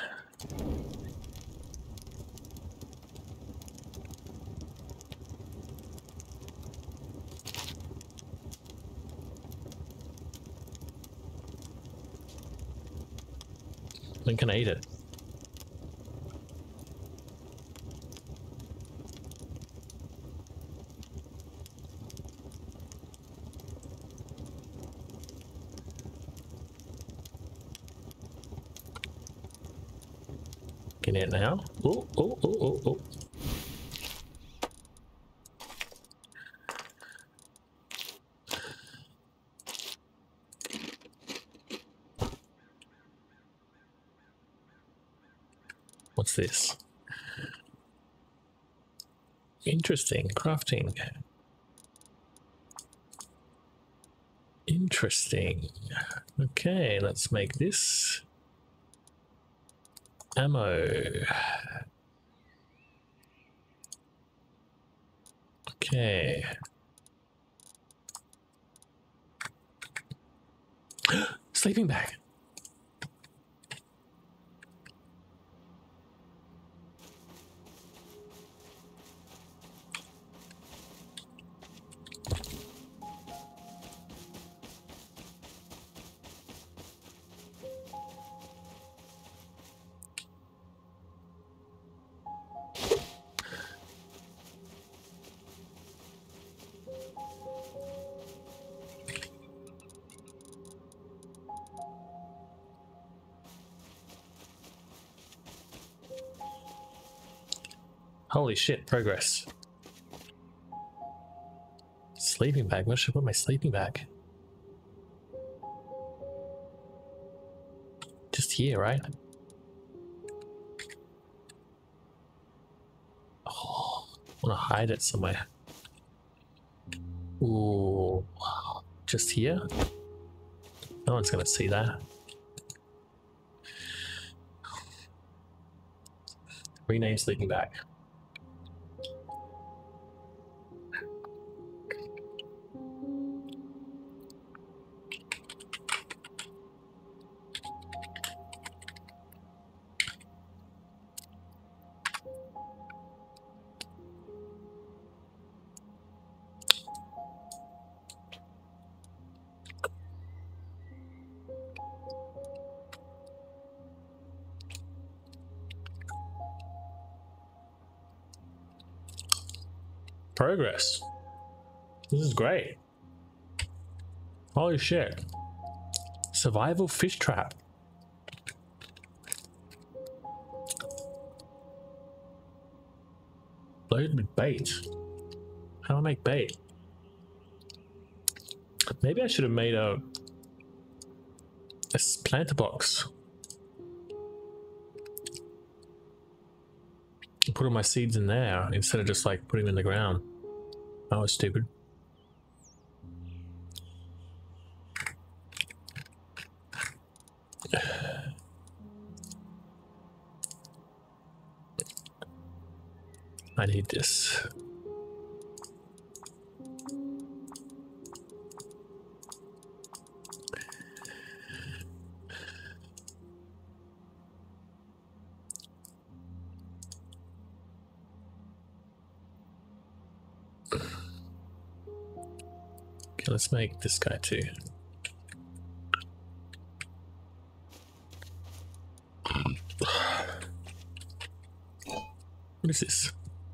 When can I eat it? Can I eat it now? Oh, oh, oh, oh, oh. What's this? Interesting. Crafting. Interesting. Okay, let's make this. Ammo. Okay. Sleeping bag. Holy shit, progress. Sleeping bag. Where should I put my sleeping bag? Just here, right? Oh, I want to hide it somewhere. Ooh, just here? No one's gonna see that. Rename sleeping bag. Progress. This is great. Holy shit. Survival fish trap. Loaded with bait. How do I make bait? Maybe I should have made a planter box. Put all my seeds in there instead of just like putting them in the ground. I was stupid. I need this. Okay, let's make this guy too. What is this?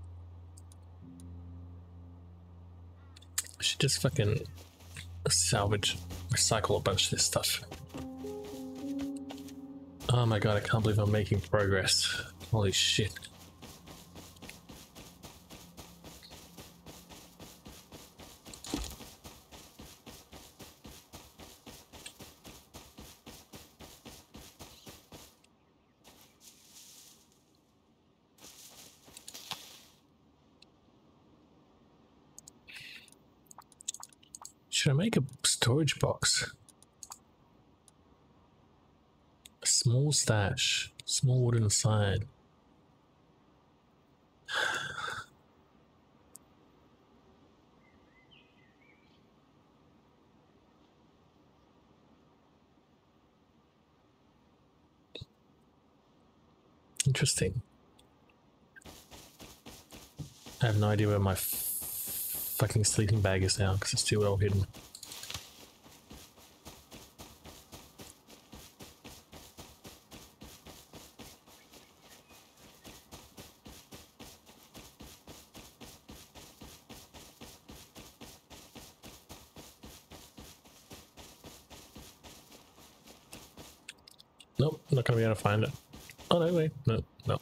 I should just fucking salvage, recycle a bunch of this stuff. Oh my god, I can't believe I'm making progress. Holy shit. Should I make a storage box? A small stash, small wooden sign. Interesting. I have no idea where my fucking sleeping bag is now because it's too well hidden. Nope, not gonna be able to find it. Oh no, wait, no, no.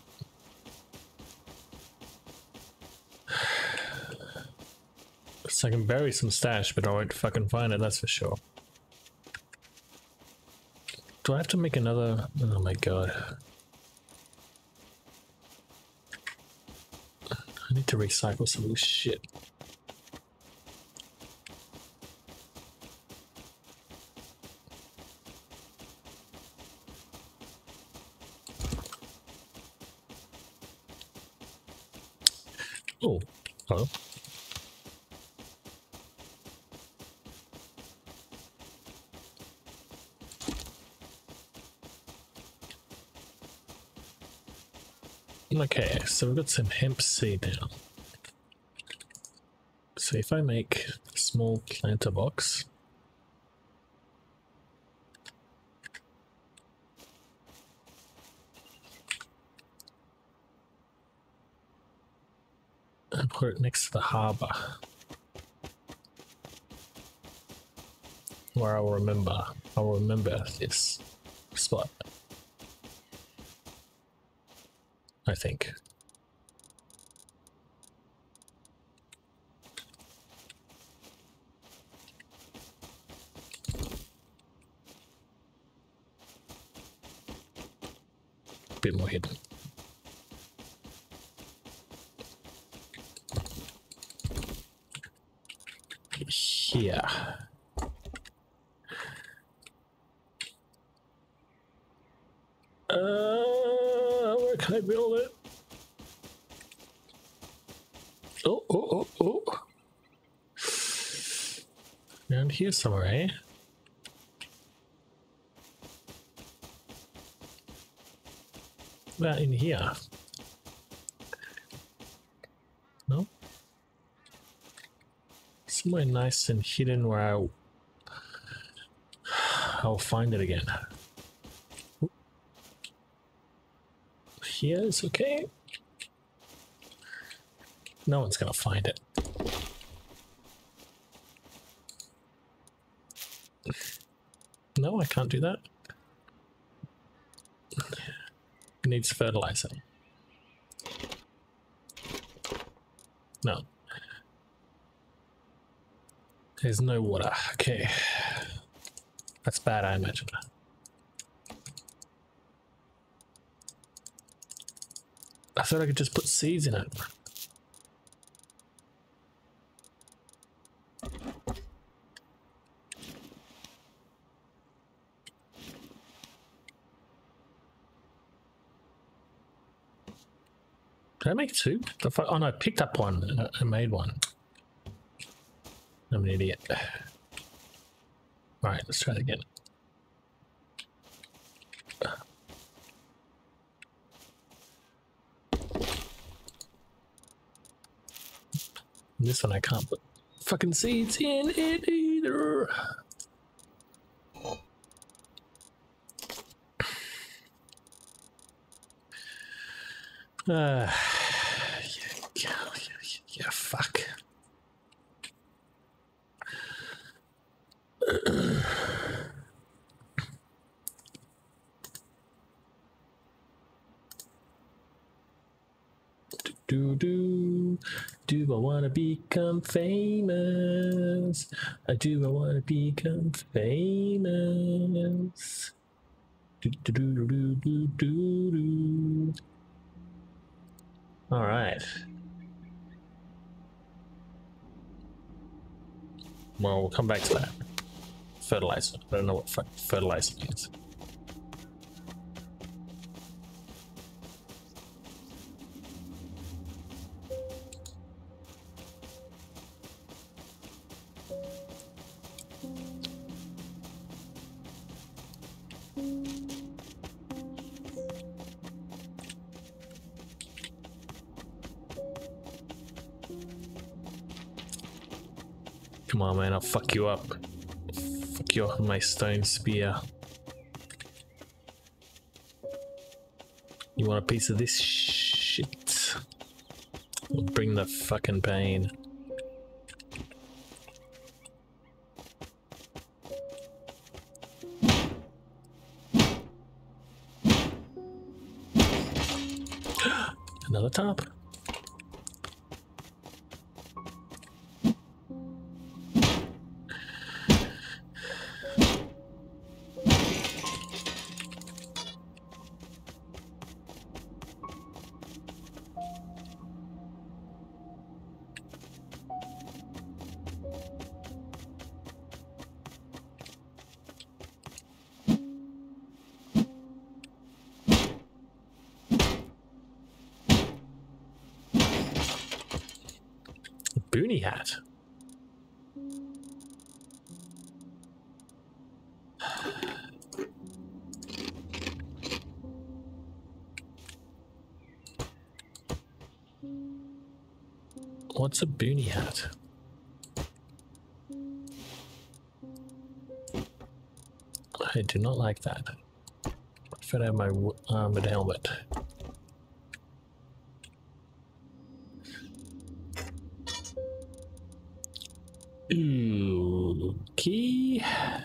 So I can bury some stash, but I won't fucking find it, that's for sure. Do I have to make another? Oh my god. I need to recycle some of this shit. Oh, hello. Okay, so we've got some hemp seed now. So if I make a small planter box, and put it next to the harbor, where I'll remember this spot, I think. Bit more hidden. Here. Where can I build it? Oh. Around here somewhere, eh? About in here. No? Somewhere nice and hidden where I'll find it again. Here is okay. No one's gonna find it. No, I can't do that. It needs fertilizer. No. There's no water. Okay. That's bad, I imagine. I thought I could just put seeds in it. Did I make two? Oh no, I picked up one. I made one. I'm an idiot. Alright, let's try it again. This one I can't put fucking seeds in it either. Yeah, fuck. Do I wanna become famous? Do I wanna become famous? All right. Well, we'll come back to that. Fertilizer. I don't know what fertilizer means. Come on, man, I'll fuck you up. Fuck you up with my stone spear. You want a piece of this shit? Bring the fucking pain. Another top. Boonie hat. What's a boonie hat? I do not like that. I prefer to have my armored helmet. Ooh, key.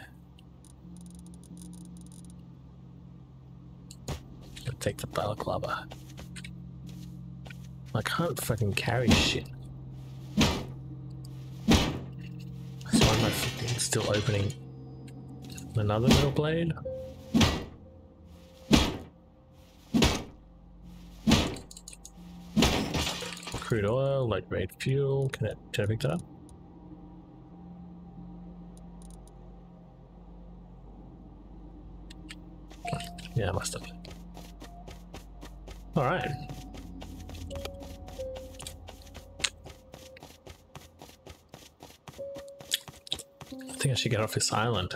I'll take the balaclava. I can't fucking carry shit. So why am I fucking still opening another metal blade? Crude oil, low grade fuel. Can I pick that up? Yeah, I must have. Alright. I think I should get off this island.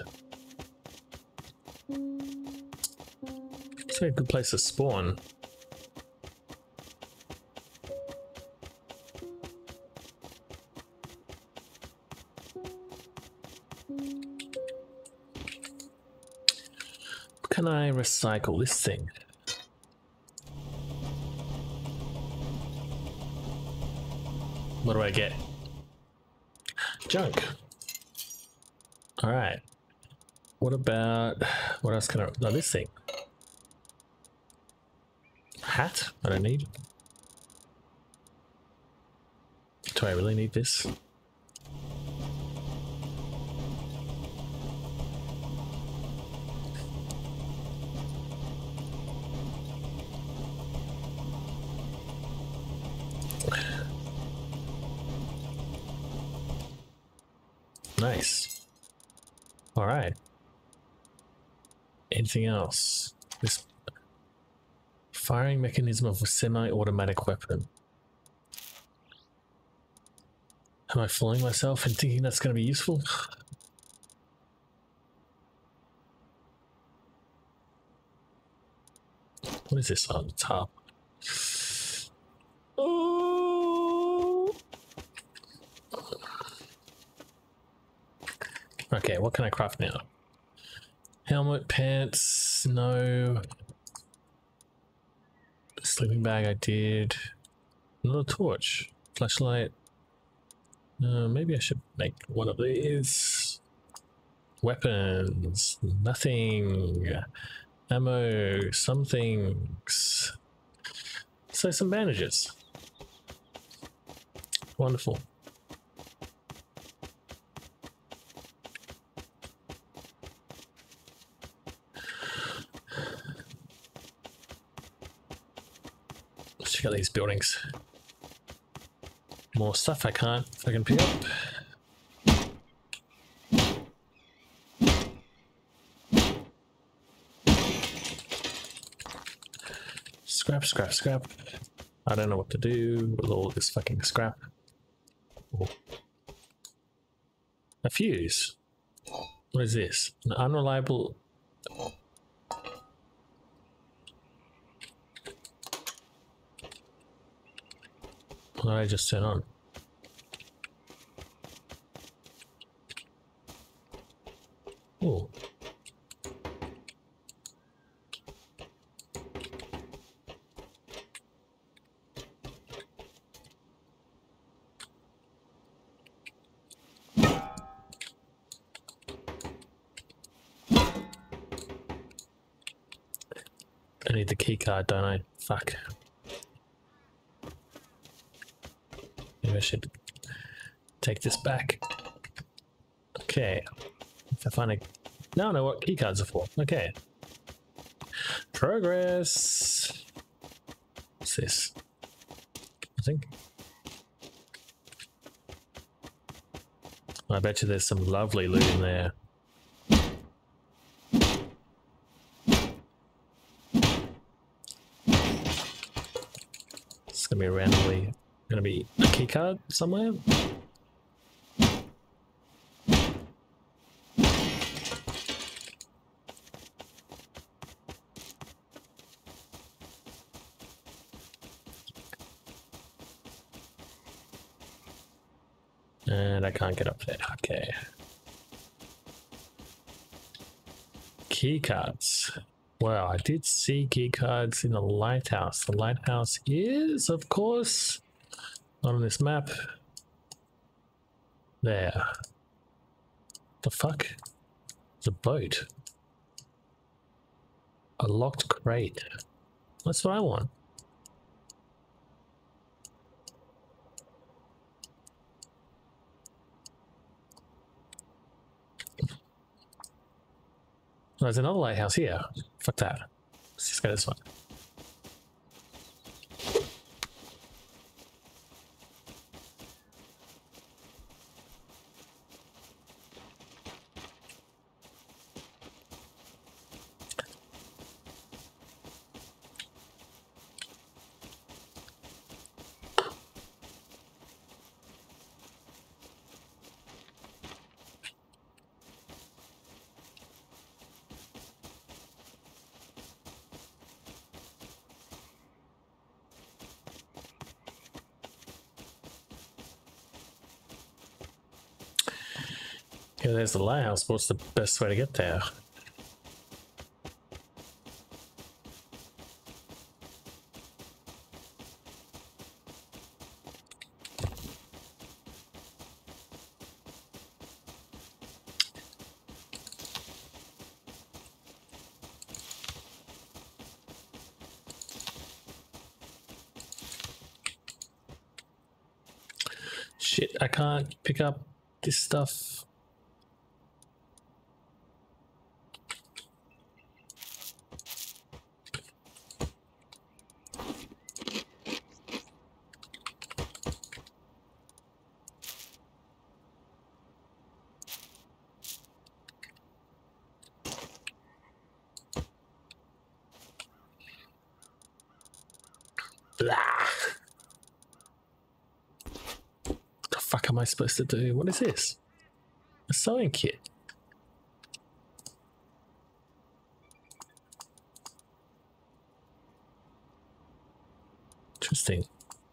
It's a good place to spawn. Can I recycle this thing? What do I get? Junk. Alright. What about... what else can I... no, this thing. Hat? I don't need. Do I really need this? Nice. All right. Anything else? This firing mechanism of a semi-automatic weapon. Am I fooling myself and thinking that's going to be useful? What is this on the top? Oh. Okay, what can I craft now? Helmet, pants, no. Sleeping bag I did. Another torch. Flashlight. Maybe I should make one of these. Weapons. Nothing. Ammo. Some things. So some bandages. Wonderful. Let's check out these buildings. More stuff I can't fucking pick up. Scrap, scrap, scrap. I don't know what to do with all this fucking scrap. Oh. A fuse. What is this? An unreliable... What did I just turn on? I need the key card, don't I? Fuck. Maybe I should take this back. Okay. If I find a... Now I know what key cards are for. Okay. Progress. What's this? I think. I bet you there's some lovely loot in there. It's gonna be randomly gonna be a key card somewhere. And I can't get up there. Okay. Key cards. Well, I did see key cards in the lighthouse. The lighthouse is, of course, not on this map. There. The fuck? It's a boat. A locked crate. That's what I want. Oh, there's another lighthouse here. Fuck that. Let's just go this one. Yeah, there's the lighthouse. What's the best way to get there? Shit, I can't pick up this stuff. Blah. What the fuck am I supposed to do? What is this? A sewing kit. Interesting.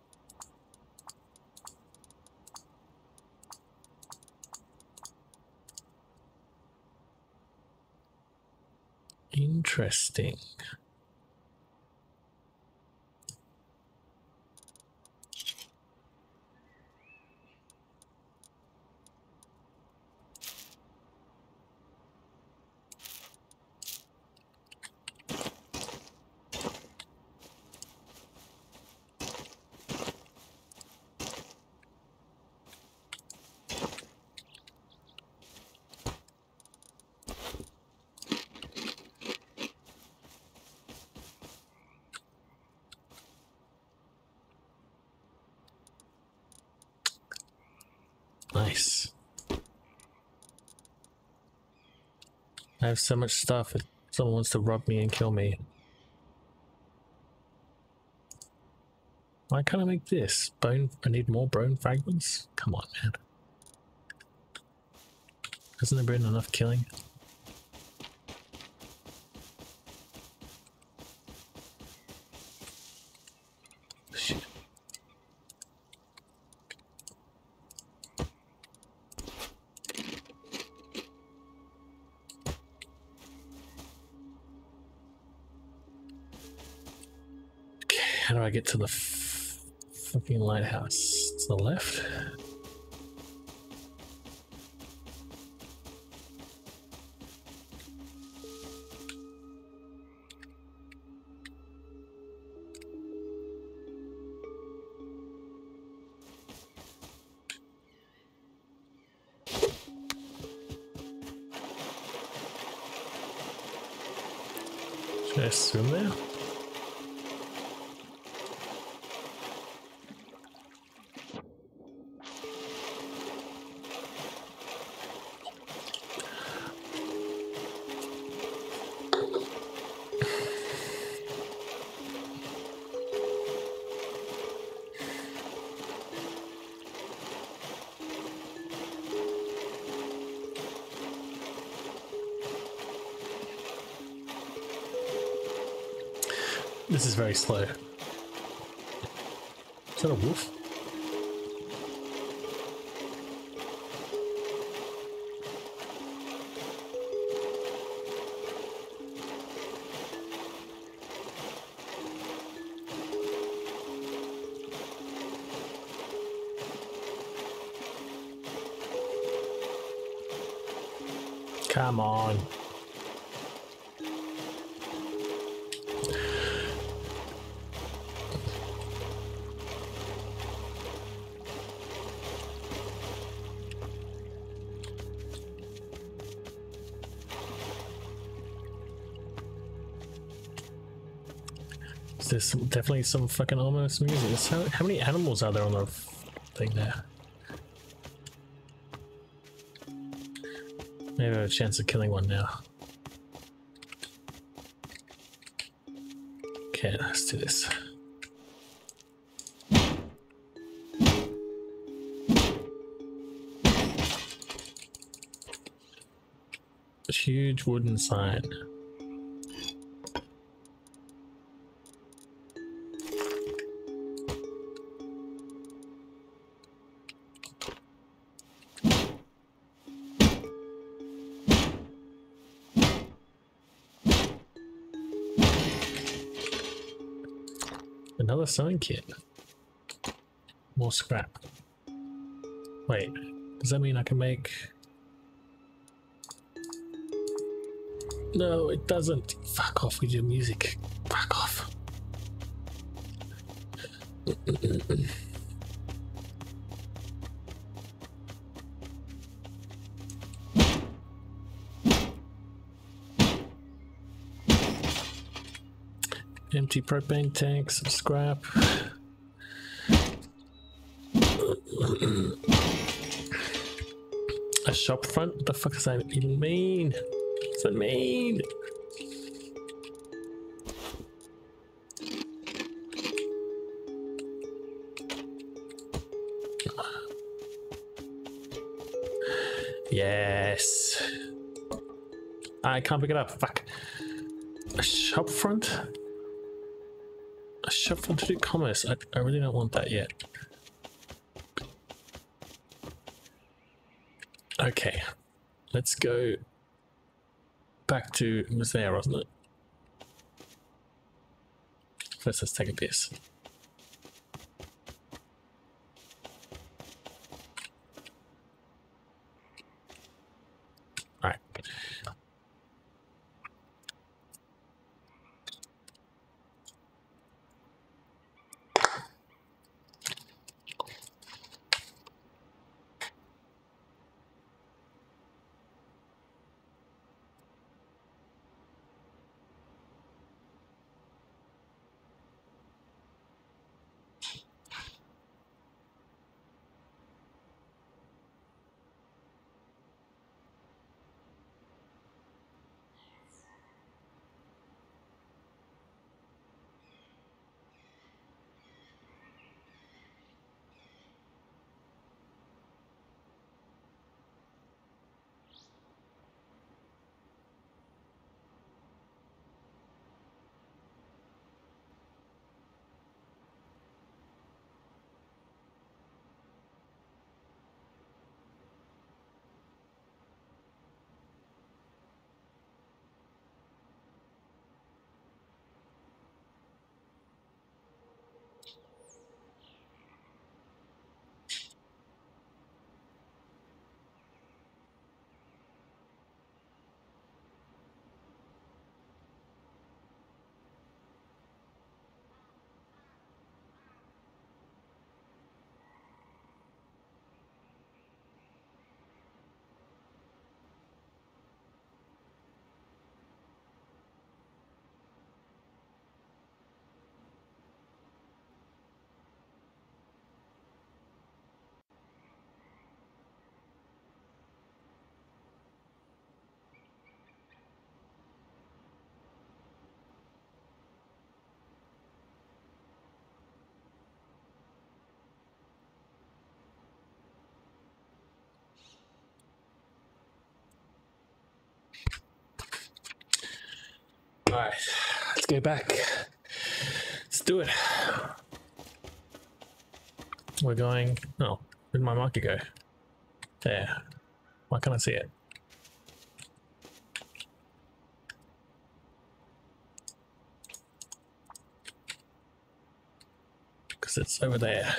Interesting. Nice. I have so much stuff if someone wants to rob me and kill me. Why can't I make this? Bone, I need more bone fragments? Come on, man. Hasn't there been enough killing? Shit. Okay, how do I get to the fucking lighthouse? To the left? Can I swim there? This is very slow. Is that a wolf? Come on. There's definitely some fucking ominous music. How many animals are there on the thing there? Maybe I have a chance of killing one now. Okay, let's do this. A huge wooden sign. Another sewing kit. More scrap. Wait, does that mean I can make... No, it doesn't. Fuck off with your music. Fuck off. Empty propane tank, some scrap. A shop front? What the fuck does that even mean? What does that mean? Yes. I can't pick it up. Fuck. A shop front? A shop front to do commerce. I really don't want that yet. Okay. Let's go back to... It was there, wasn't it? First, let's take a piss. Alright. Alright, let's go back. Let's do it. We're going... Oh, where'd my marker go? There. Why can't I see it? Because it's over there.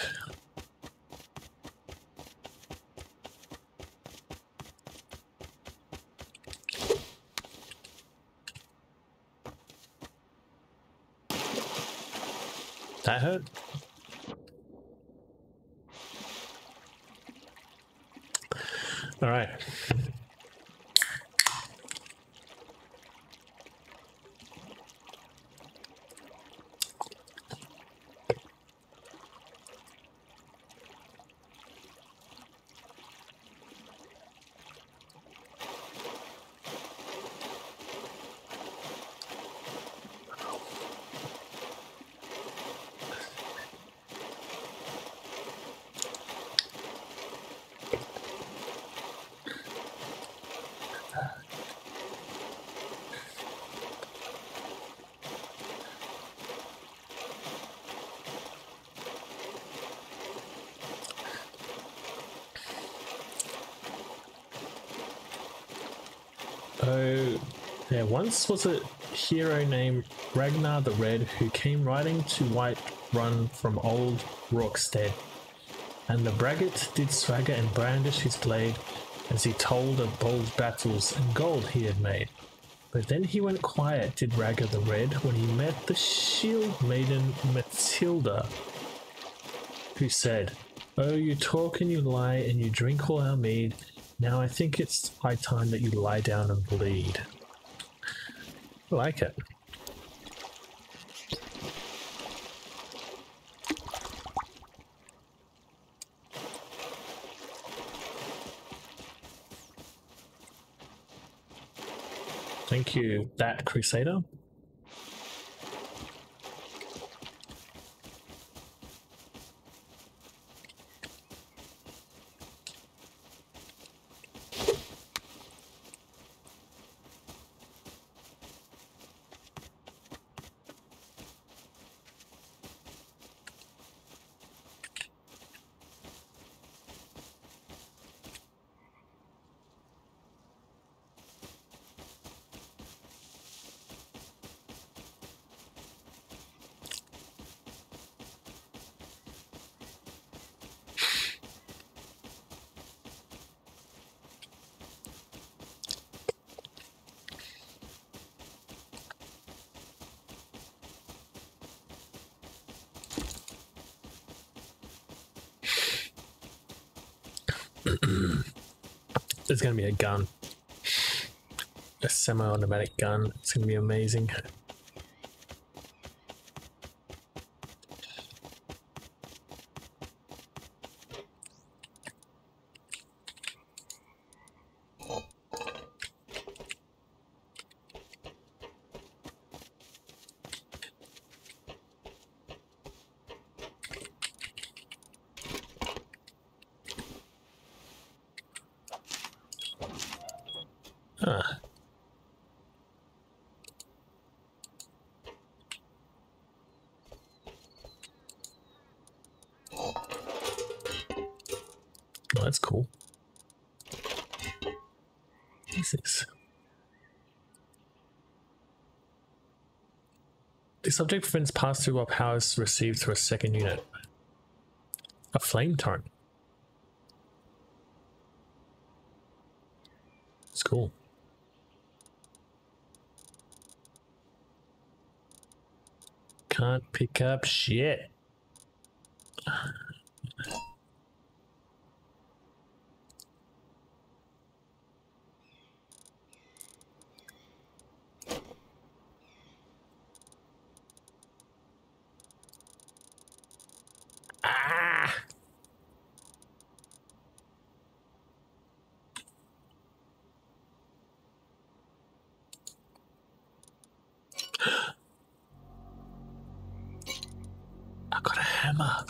That hurt? All right. Oh, there once was a hero named Ragnar the Red who came riding to Whiterun from old Rorikstead, and the braggart did swagger and brandish his blade as he told of bold battles and gold he had made. But then he went quiet, did Ragnar the Red, when he met the shield maiden Matilda, who said, "Oh, you talk and you lie and you drink all our mead. Now I think it's high time that you lie down and bleed." I like it. Thank you, that Crusader. There's going to be a gun. A semi-automatic gun. It's going to be amazing. Huh. Oh, that's cool. What is this? The subject prevents pass-through while power is received through a second unit. A flame torrent. It's cool. Can't pick up shit. Ah! I got a hammer.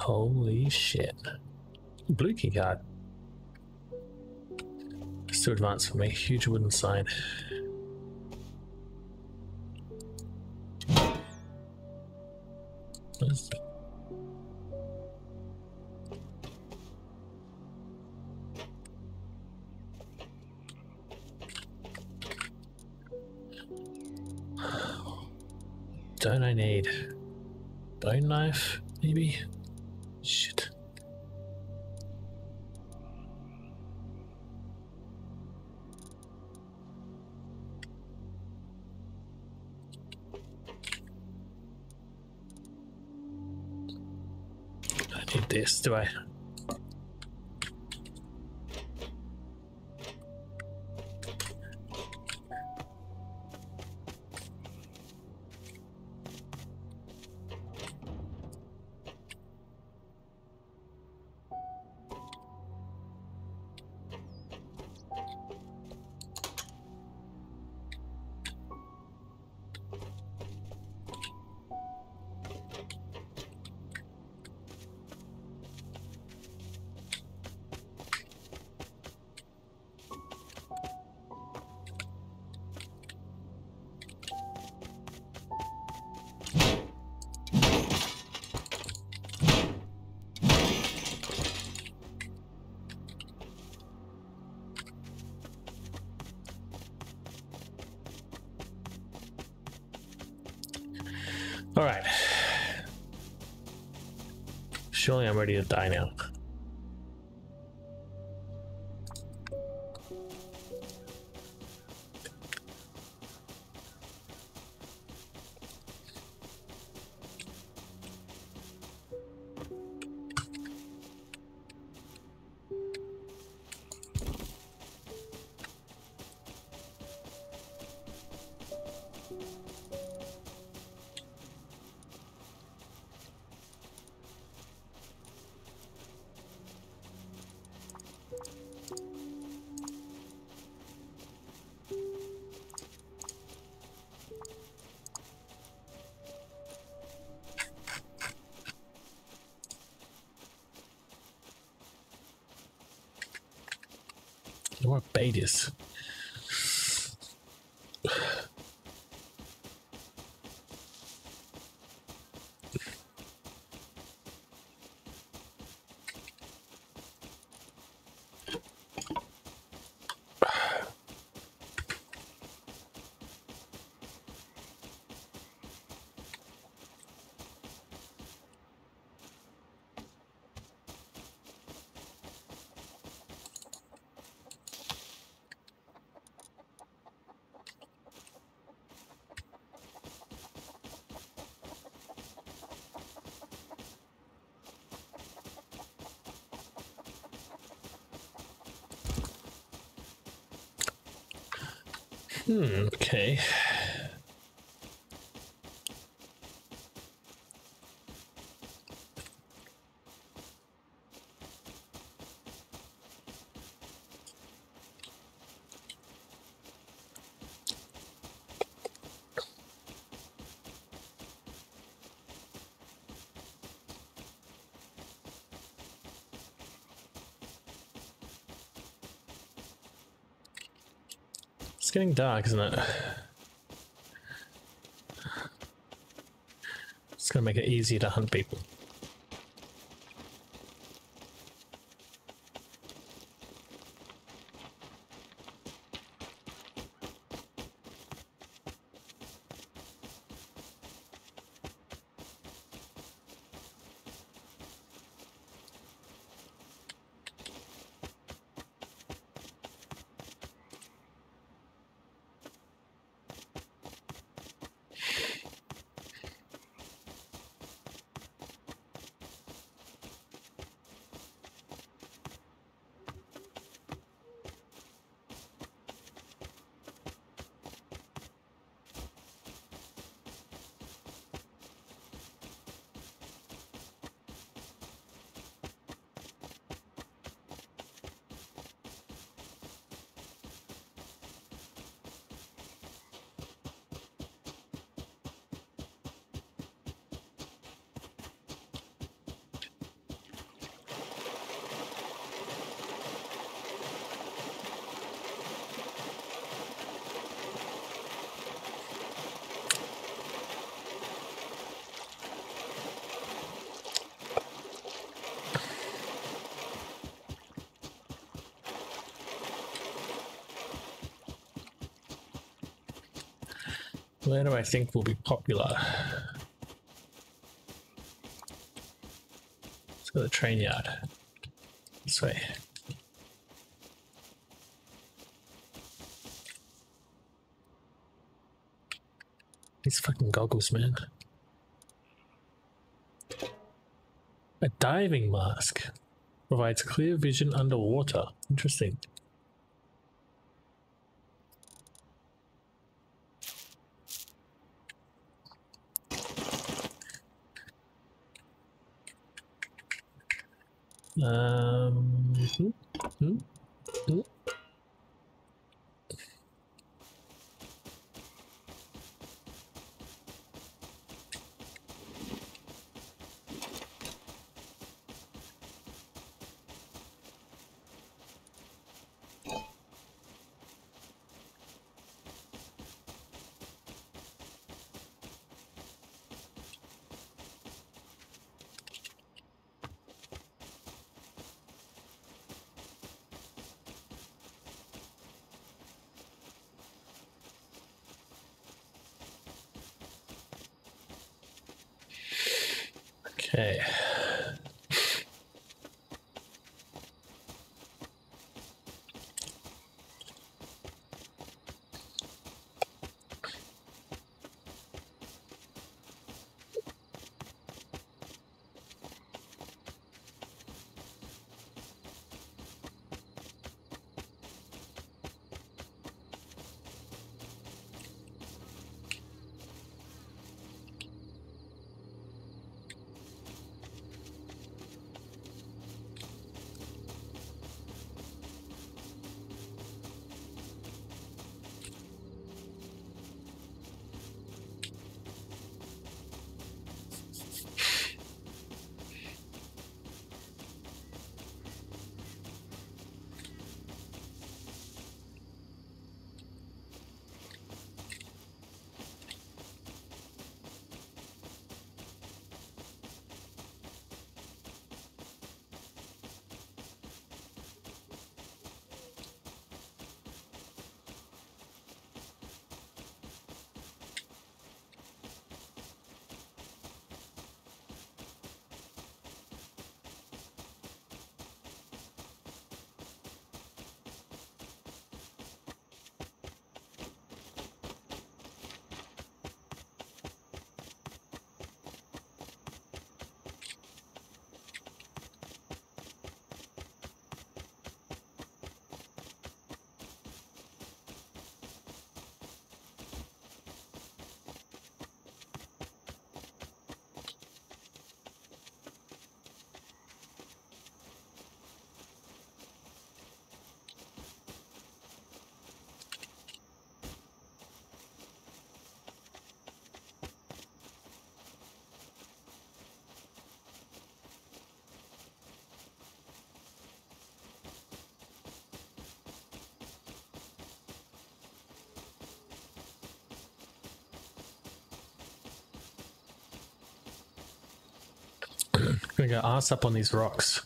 Holy shit. Blue key card. It's too advanced for me. Huge wooden sign. What is that? Don't I need bone knife, maybe? Shit. I need this, do I? All right. Surely I'm ready to die now. You know what bait is? Okay. It's getting dark, isn't it? It's gonna make it easier to hunt people. Where do I think will be popular? Let's go to the train yard. This way. These fucking goggles, man. A diving mask. Provides clear vision underwater. Interesting. Hmm, hmm, hmm. Okay. Gonna go ass up on these rocks.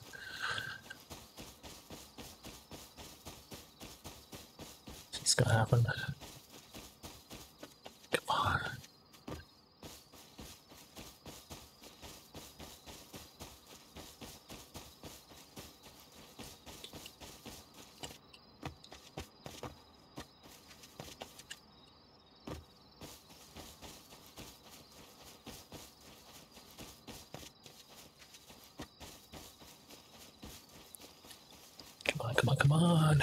What's gonna happen? Come on. Come on, come on, come on.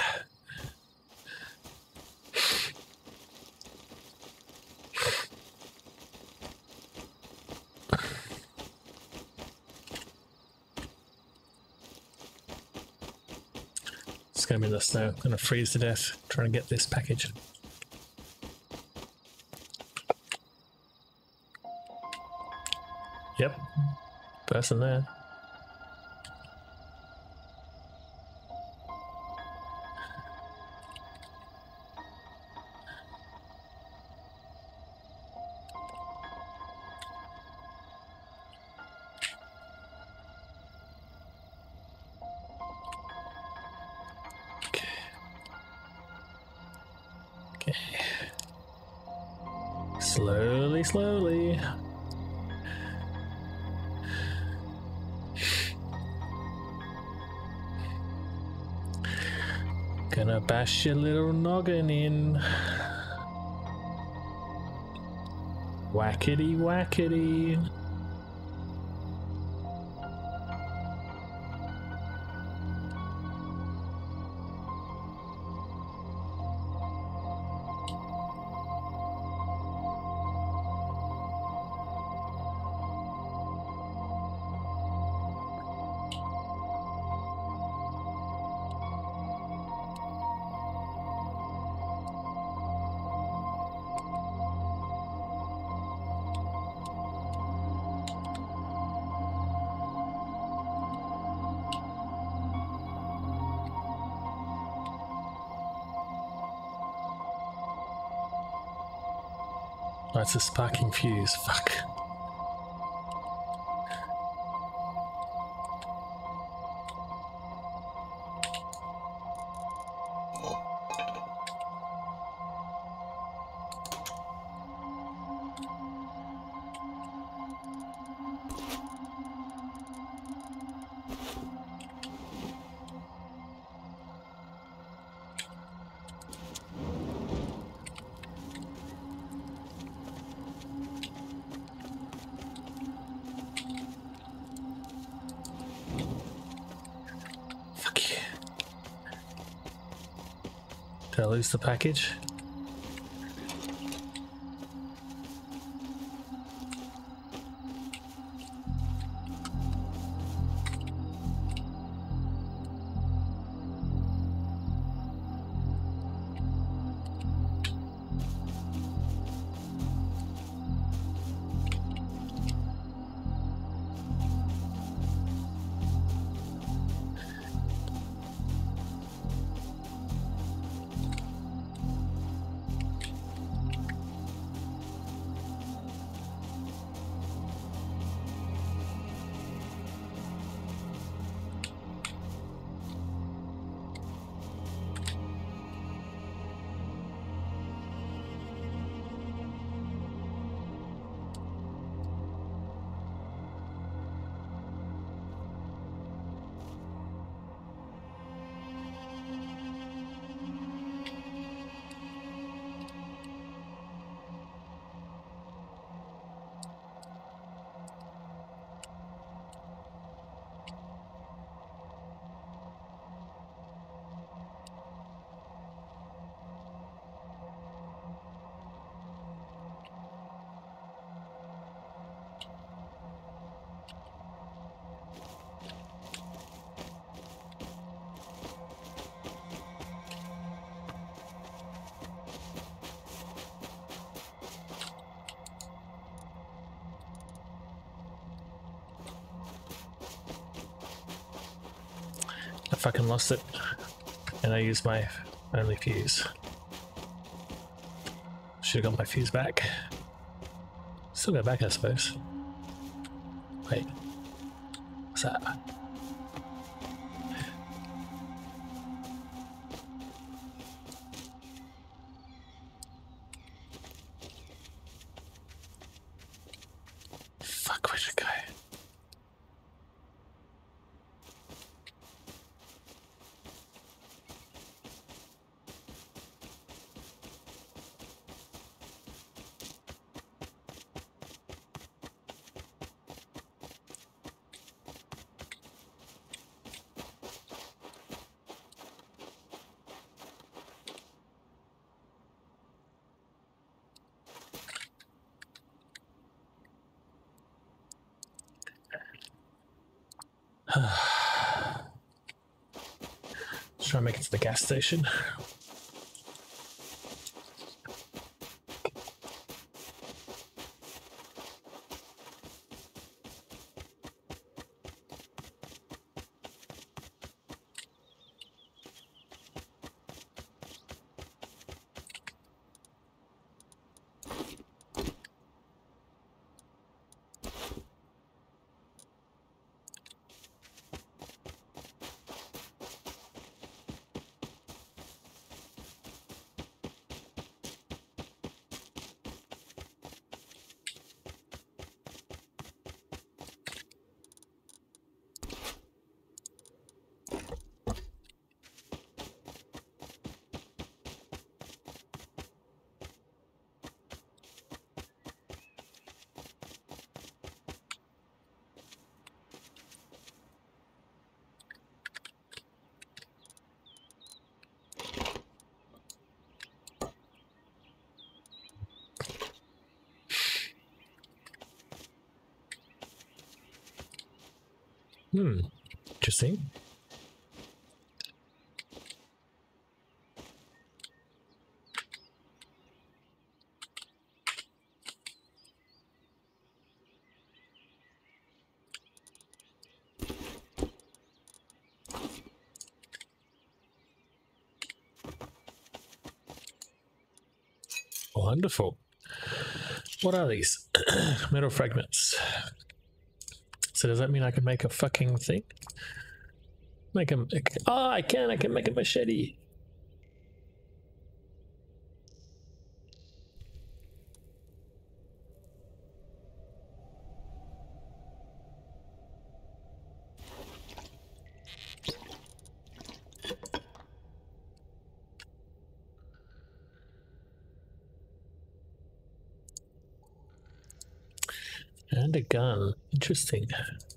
It's gonna be in the snow. I'm gonna freeze to death trying to get this package. Yep. Person there. Slowly, slowly. Gonna bash your little noggin in. Whackety, whackety. That's a sparking fuse. Fuck. Did I lose the package? I fucking lost it, and I used my only fuse. Should have got my fuse back. Still go back, I suppose. Wait, what's that? Fuck, where'd it go? Let's try and make it to the gas station. Interesting. Wonderful. What are these? Metal fragments. So does that mean I can make a fucking thing? Make a... Oh, I can make a machete. And a gun. Interesting.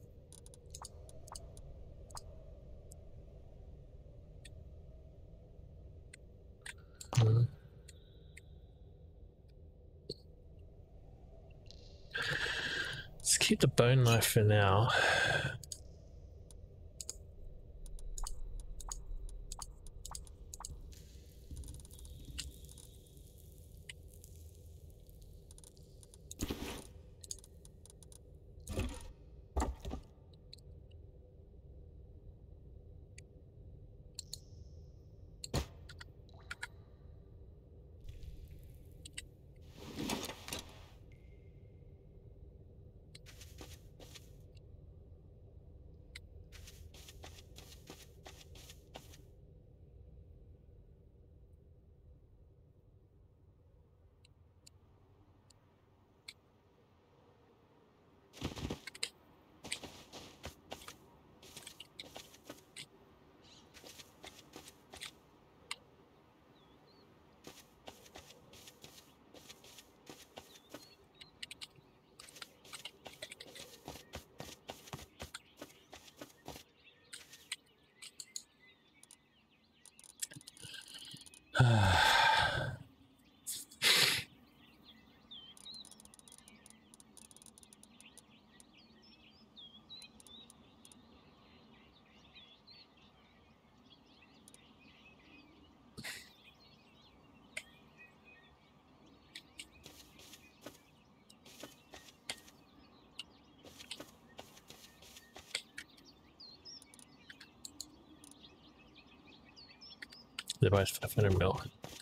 Let's keep the bone knife for now. They're both 500 mil.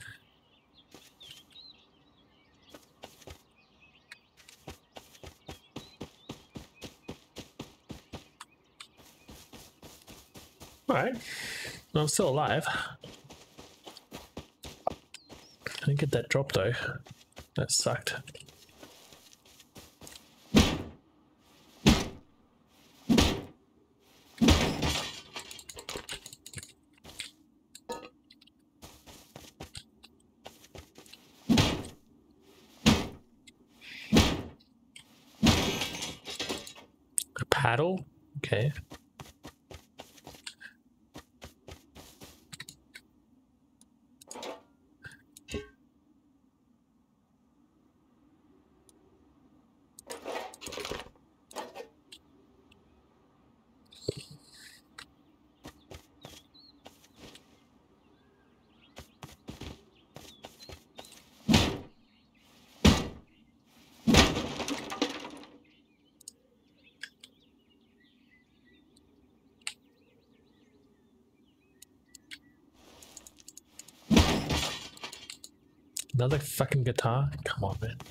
Alright. Well, I'm still alive. I didn't get that drop though. That sucked. A paddle? Okay. Another fucking guitar? Come on, man.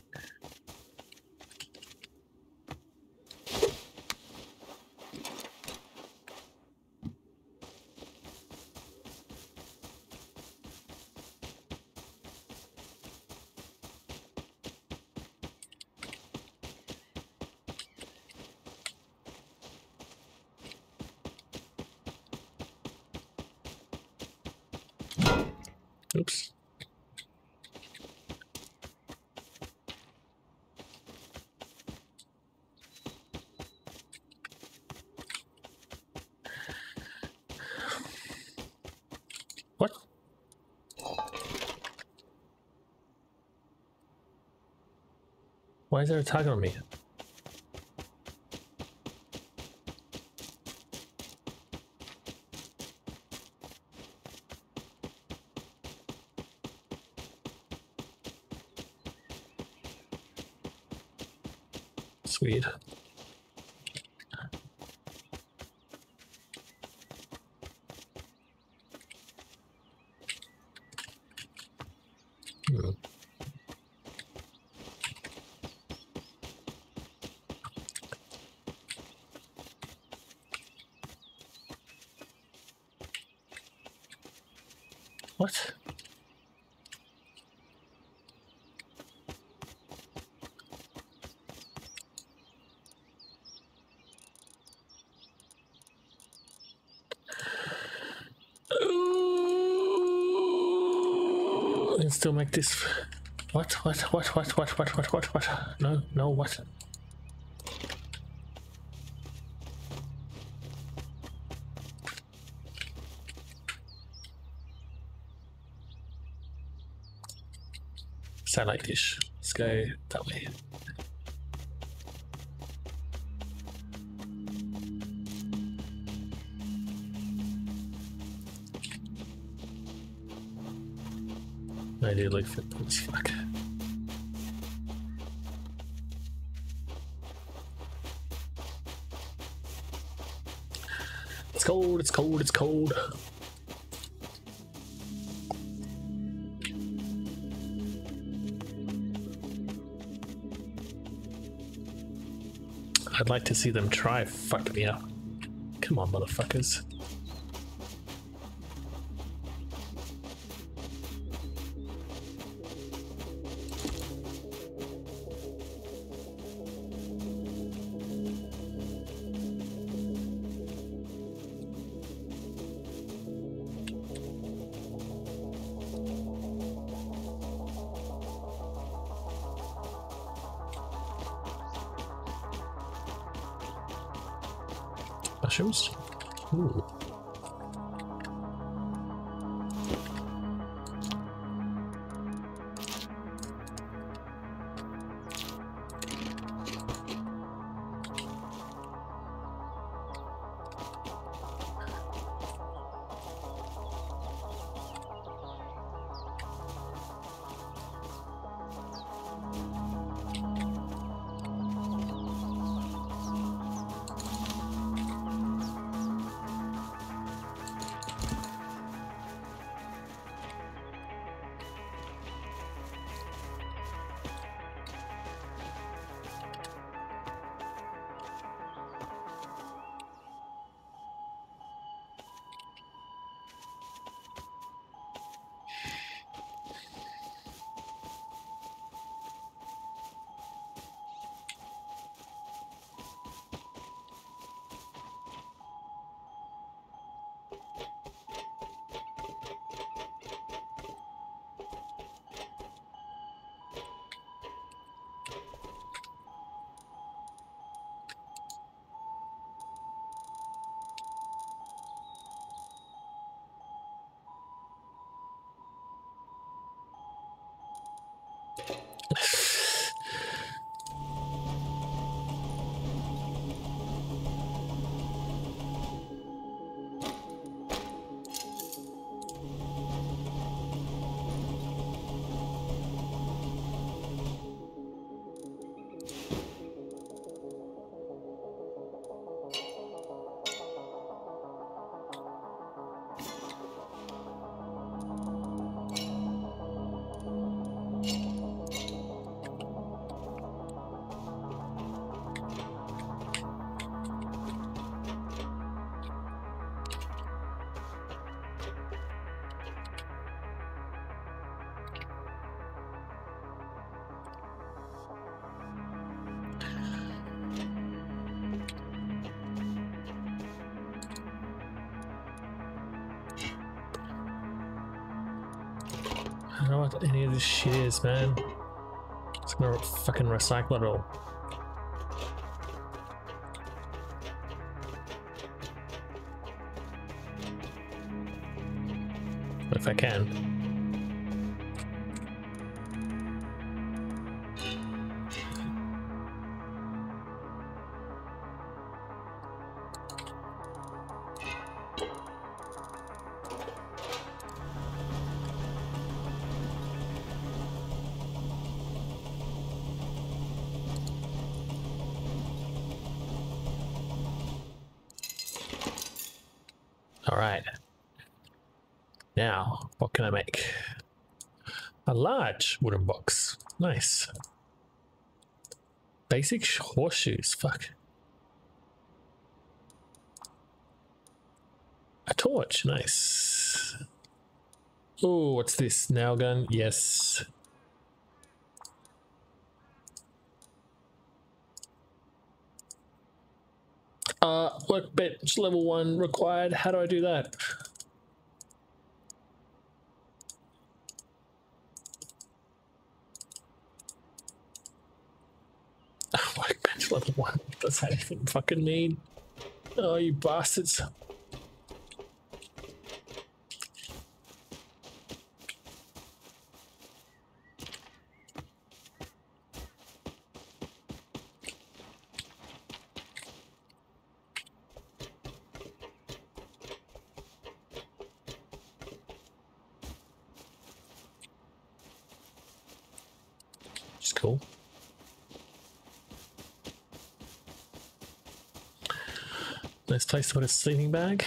Oops. What? Why is there a target on me? It's weird. What? And still make this. What? No, no, what? Satellite dish. Let's go that way. I do like footprints, fuck. It's cold, it's cold, it's cold. I'd like to see them try fuck me up. Come on, motherfuckers. Mushrooms? Ooh. I don't know what any of this shit is, man. It's gonna fucking recycle it all. If I can. All right. Now, what can I make? A large wooden box. Nice. Basic horseshoes. Fuck. A torch. Nice. Oh, what's this? Nail gun. Yes. Workbench level 1 required. How do I do that? Workbench level 1. What does that even fucking mean? Oh, you bastards. Which is cool. Nice place to put a sleeping bag.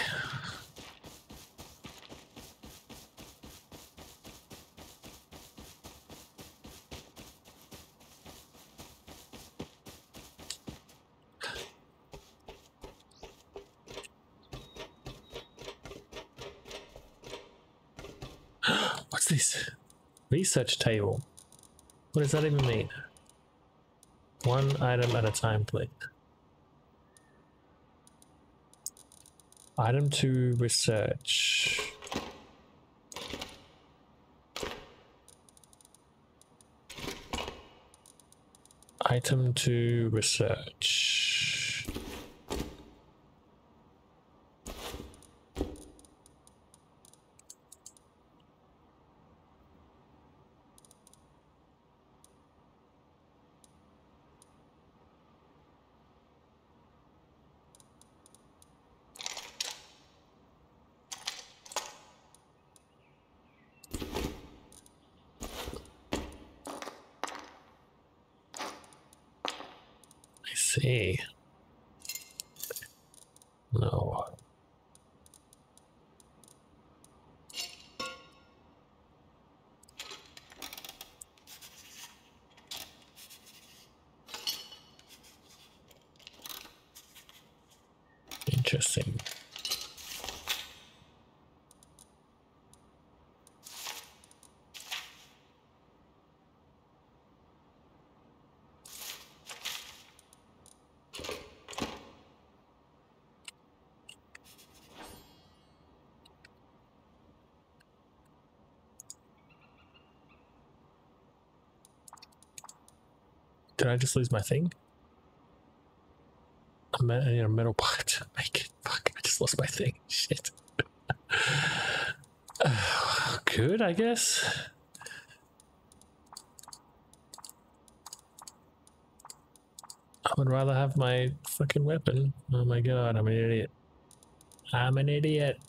What's this? Research table. What does that even mean? One item at a time, please. Item to research. Item to research. I see. No. Interesting. Did I just lose my thing? I need a metal pipe to make it. Fuck, I just lost my thing. Shit. Good, I guess. I would rather have my fucking weapon. Oh my god, I'm an idiot. I'm an idiot.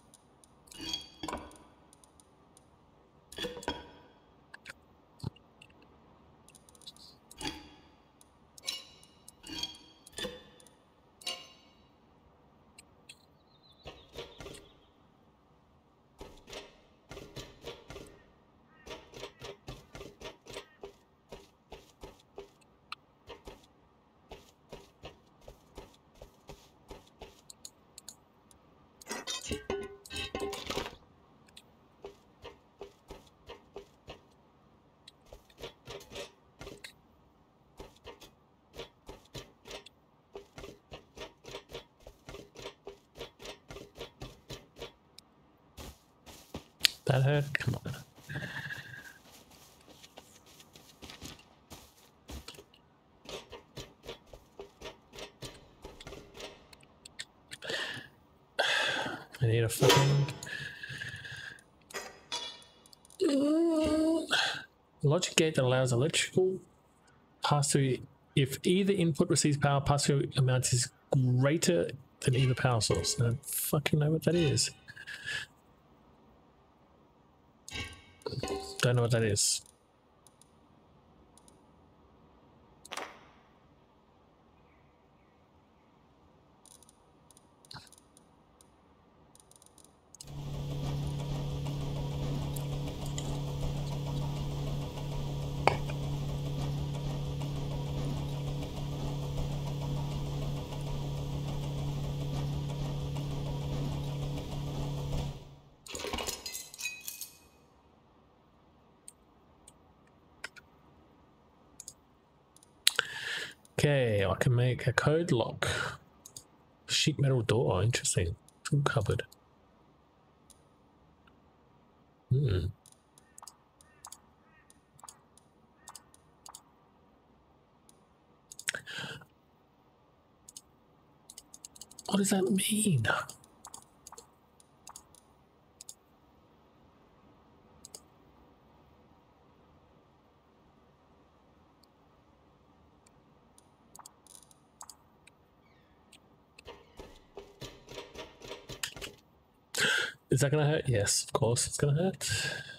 That hurt? Come on. I need a fucking logic gate that allows electrical pass through. If either input receives power, pass through amount is greater than either power source. I don't fucking know what that is. Don't know what that is. Okay, I can make a code lock. Sheet metal door, interesting. Tool cupboard. What does that mean? Is that gonna hurt? Yes, of course it's gonna hurt.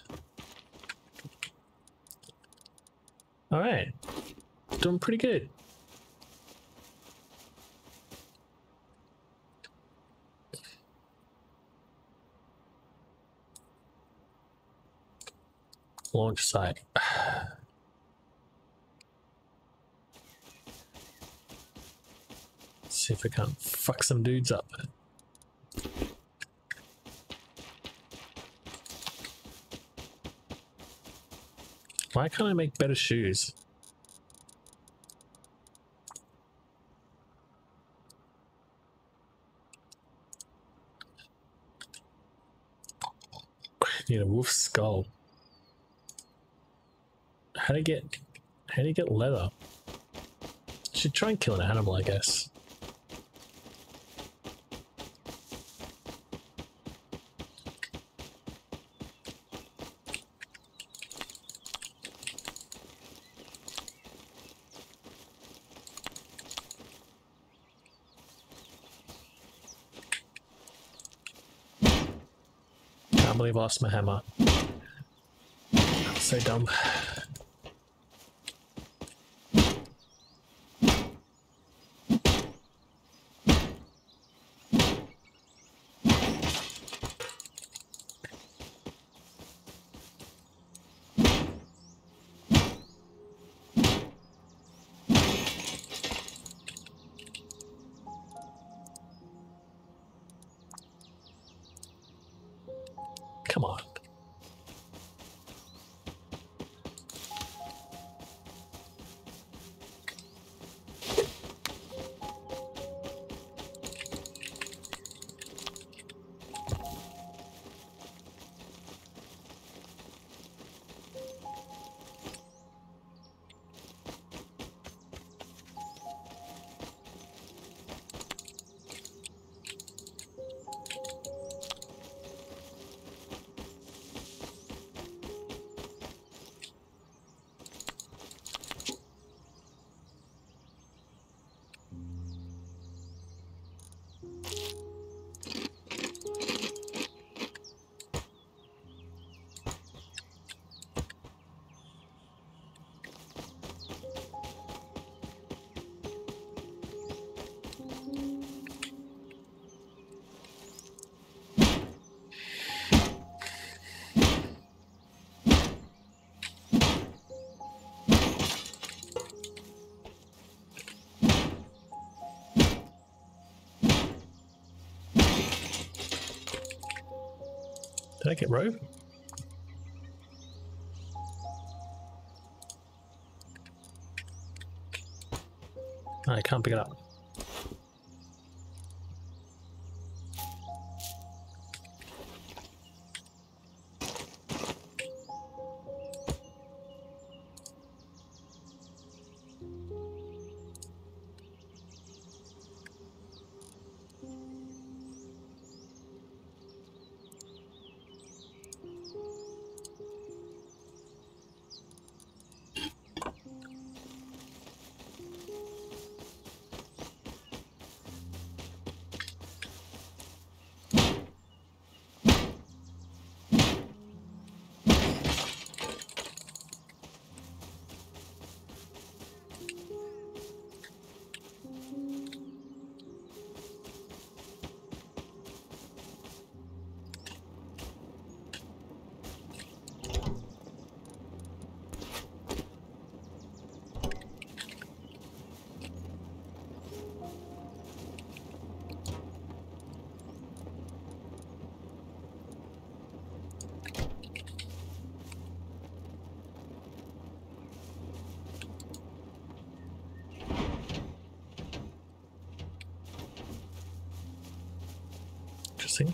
Alright. Doing pretty good. Launch site. See if we can't fuck some dudes up. Why can't I make better shoes? Need a wolf skull. How do you get leather? Should try and kill an animal, I guess. Can't believe I lost my hammer. So dumb. Come on. Did I get rope? I can't pick it up. interesting.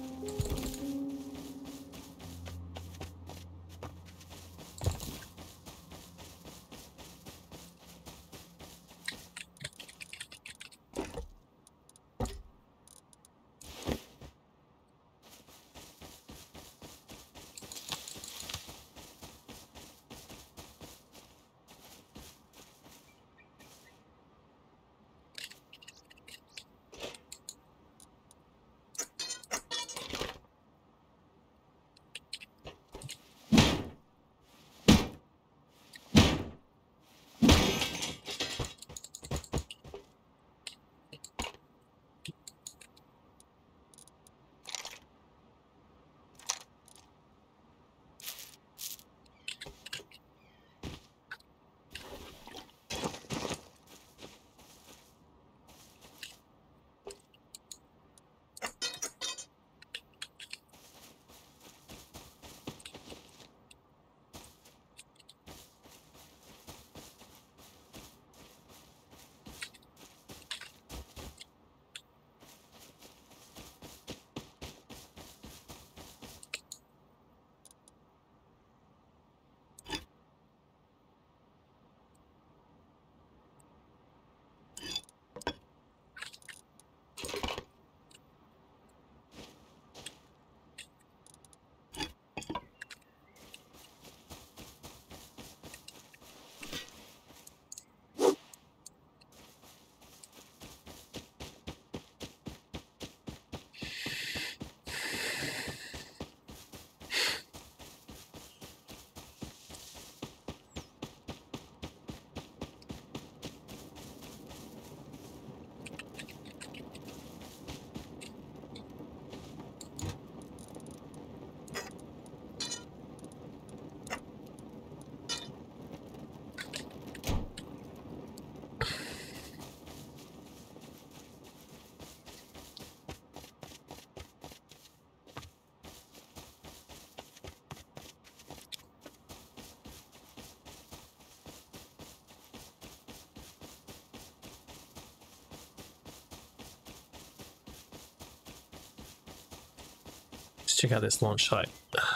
Let's check out this launch site.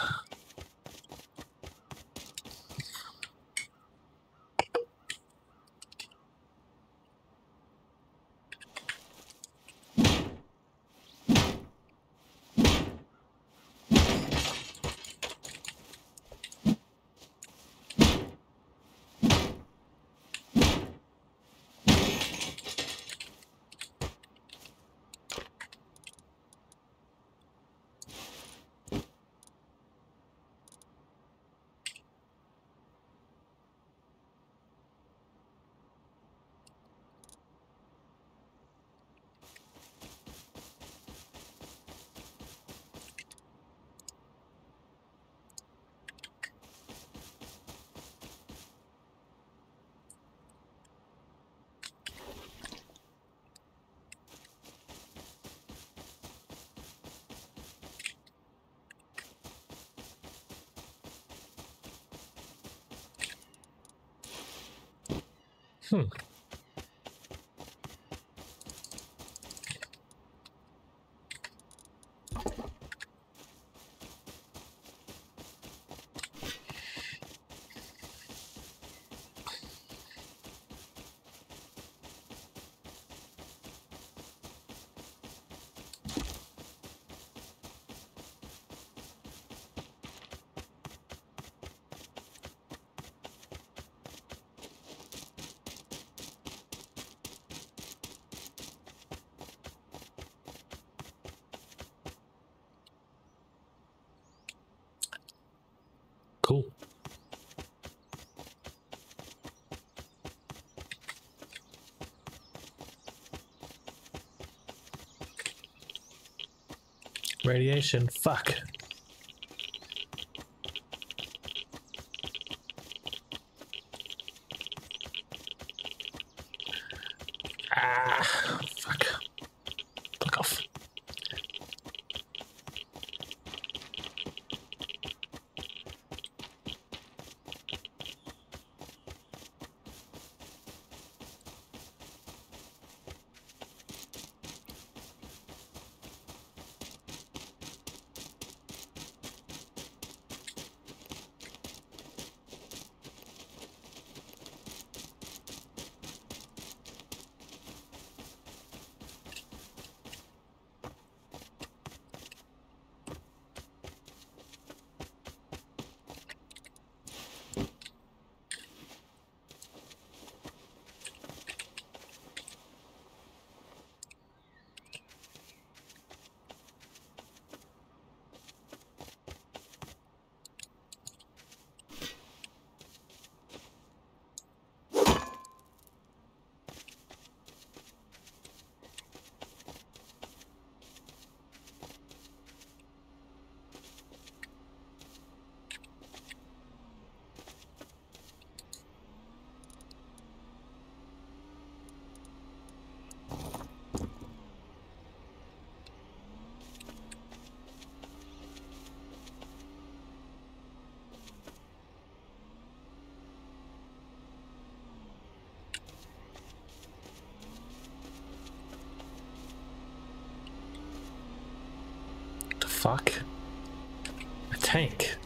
Hmm. Cool. Radiation, fuck. Ah, fuck. Fuck off. fuck? A tank.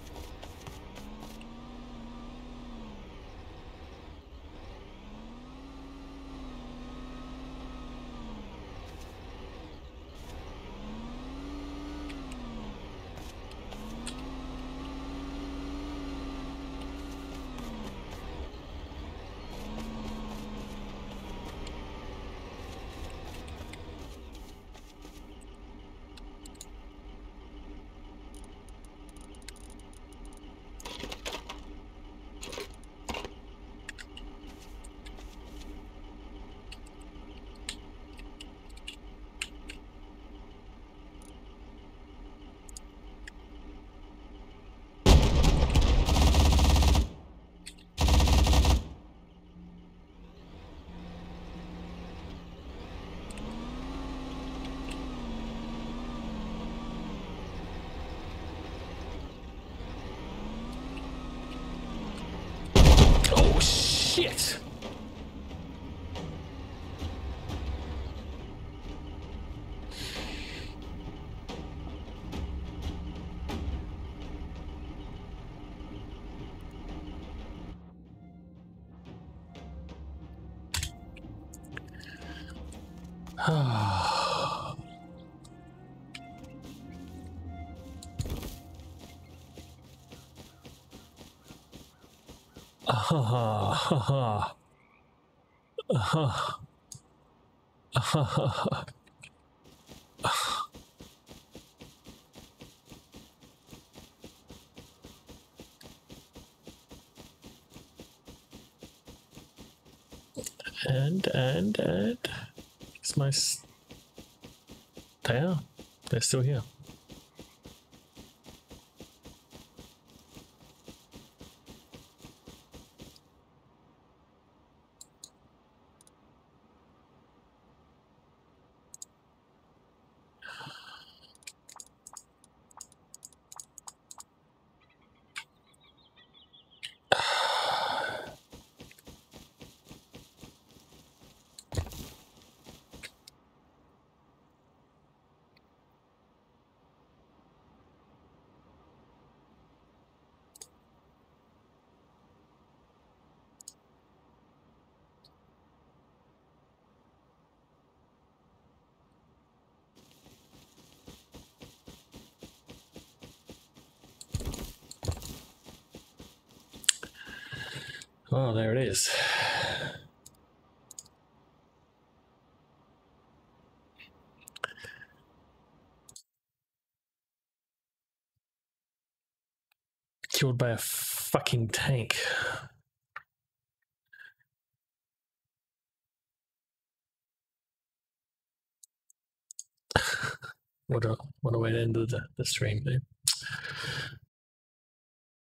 Oh shit! And it's my they're still here. Oh, there it is. Killed by a fucking tank. What a way to end the stream, dude.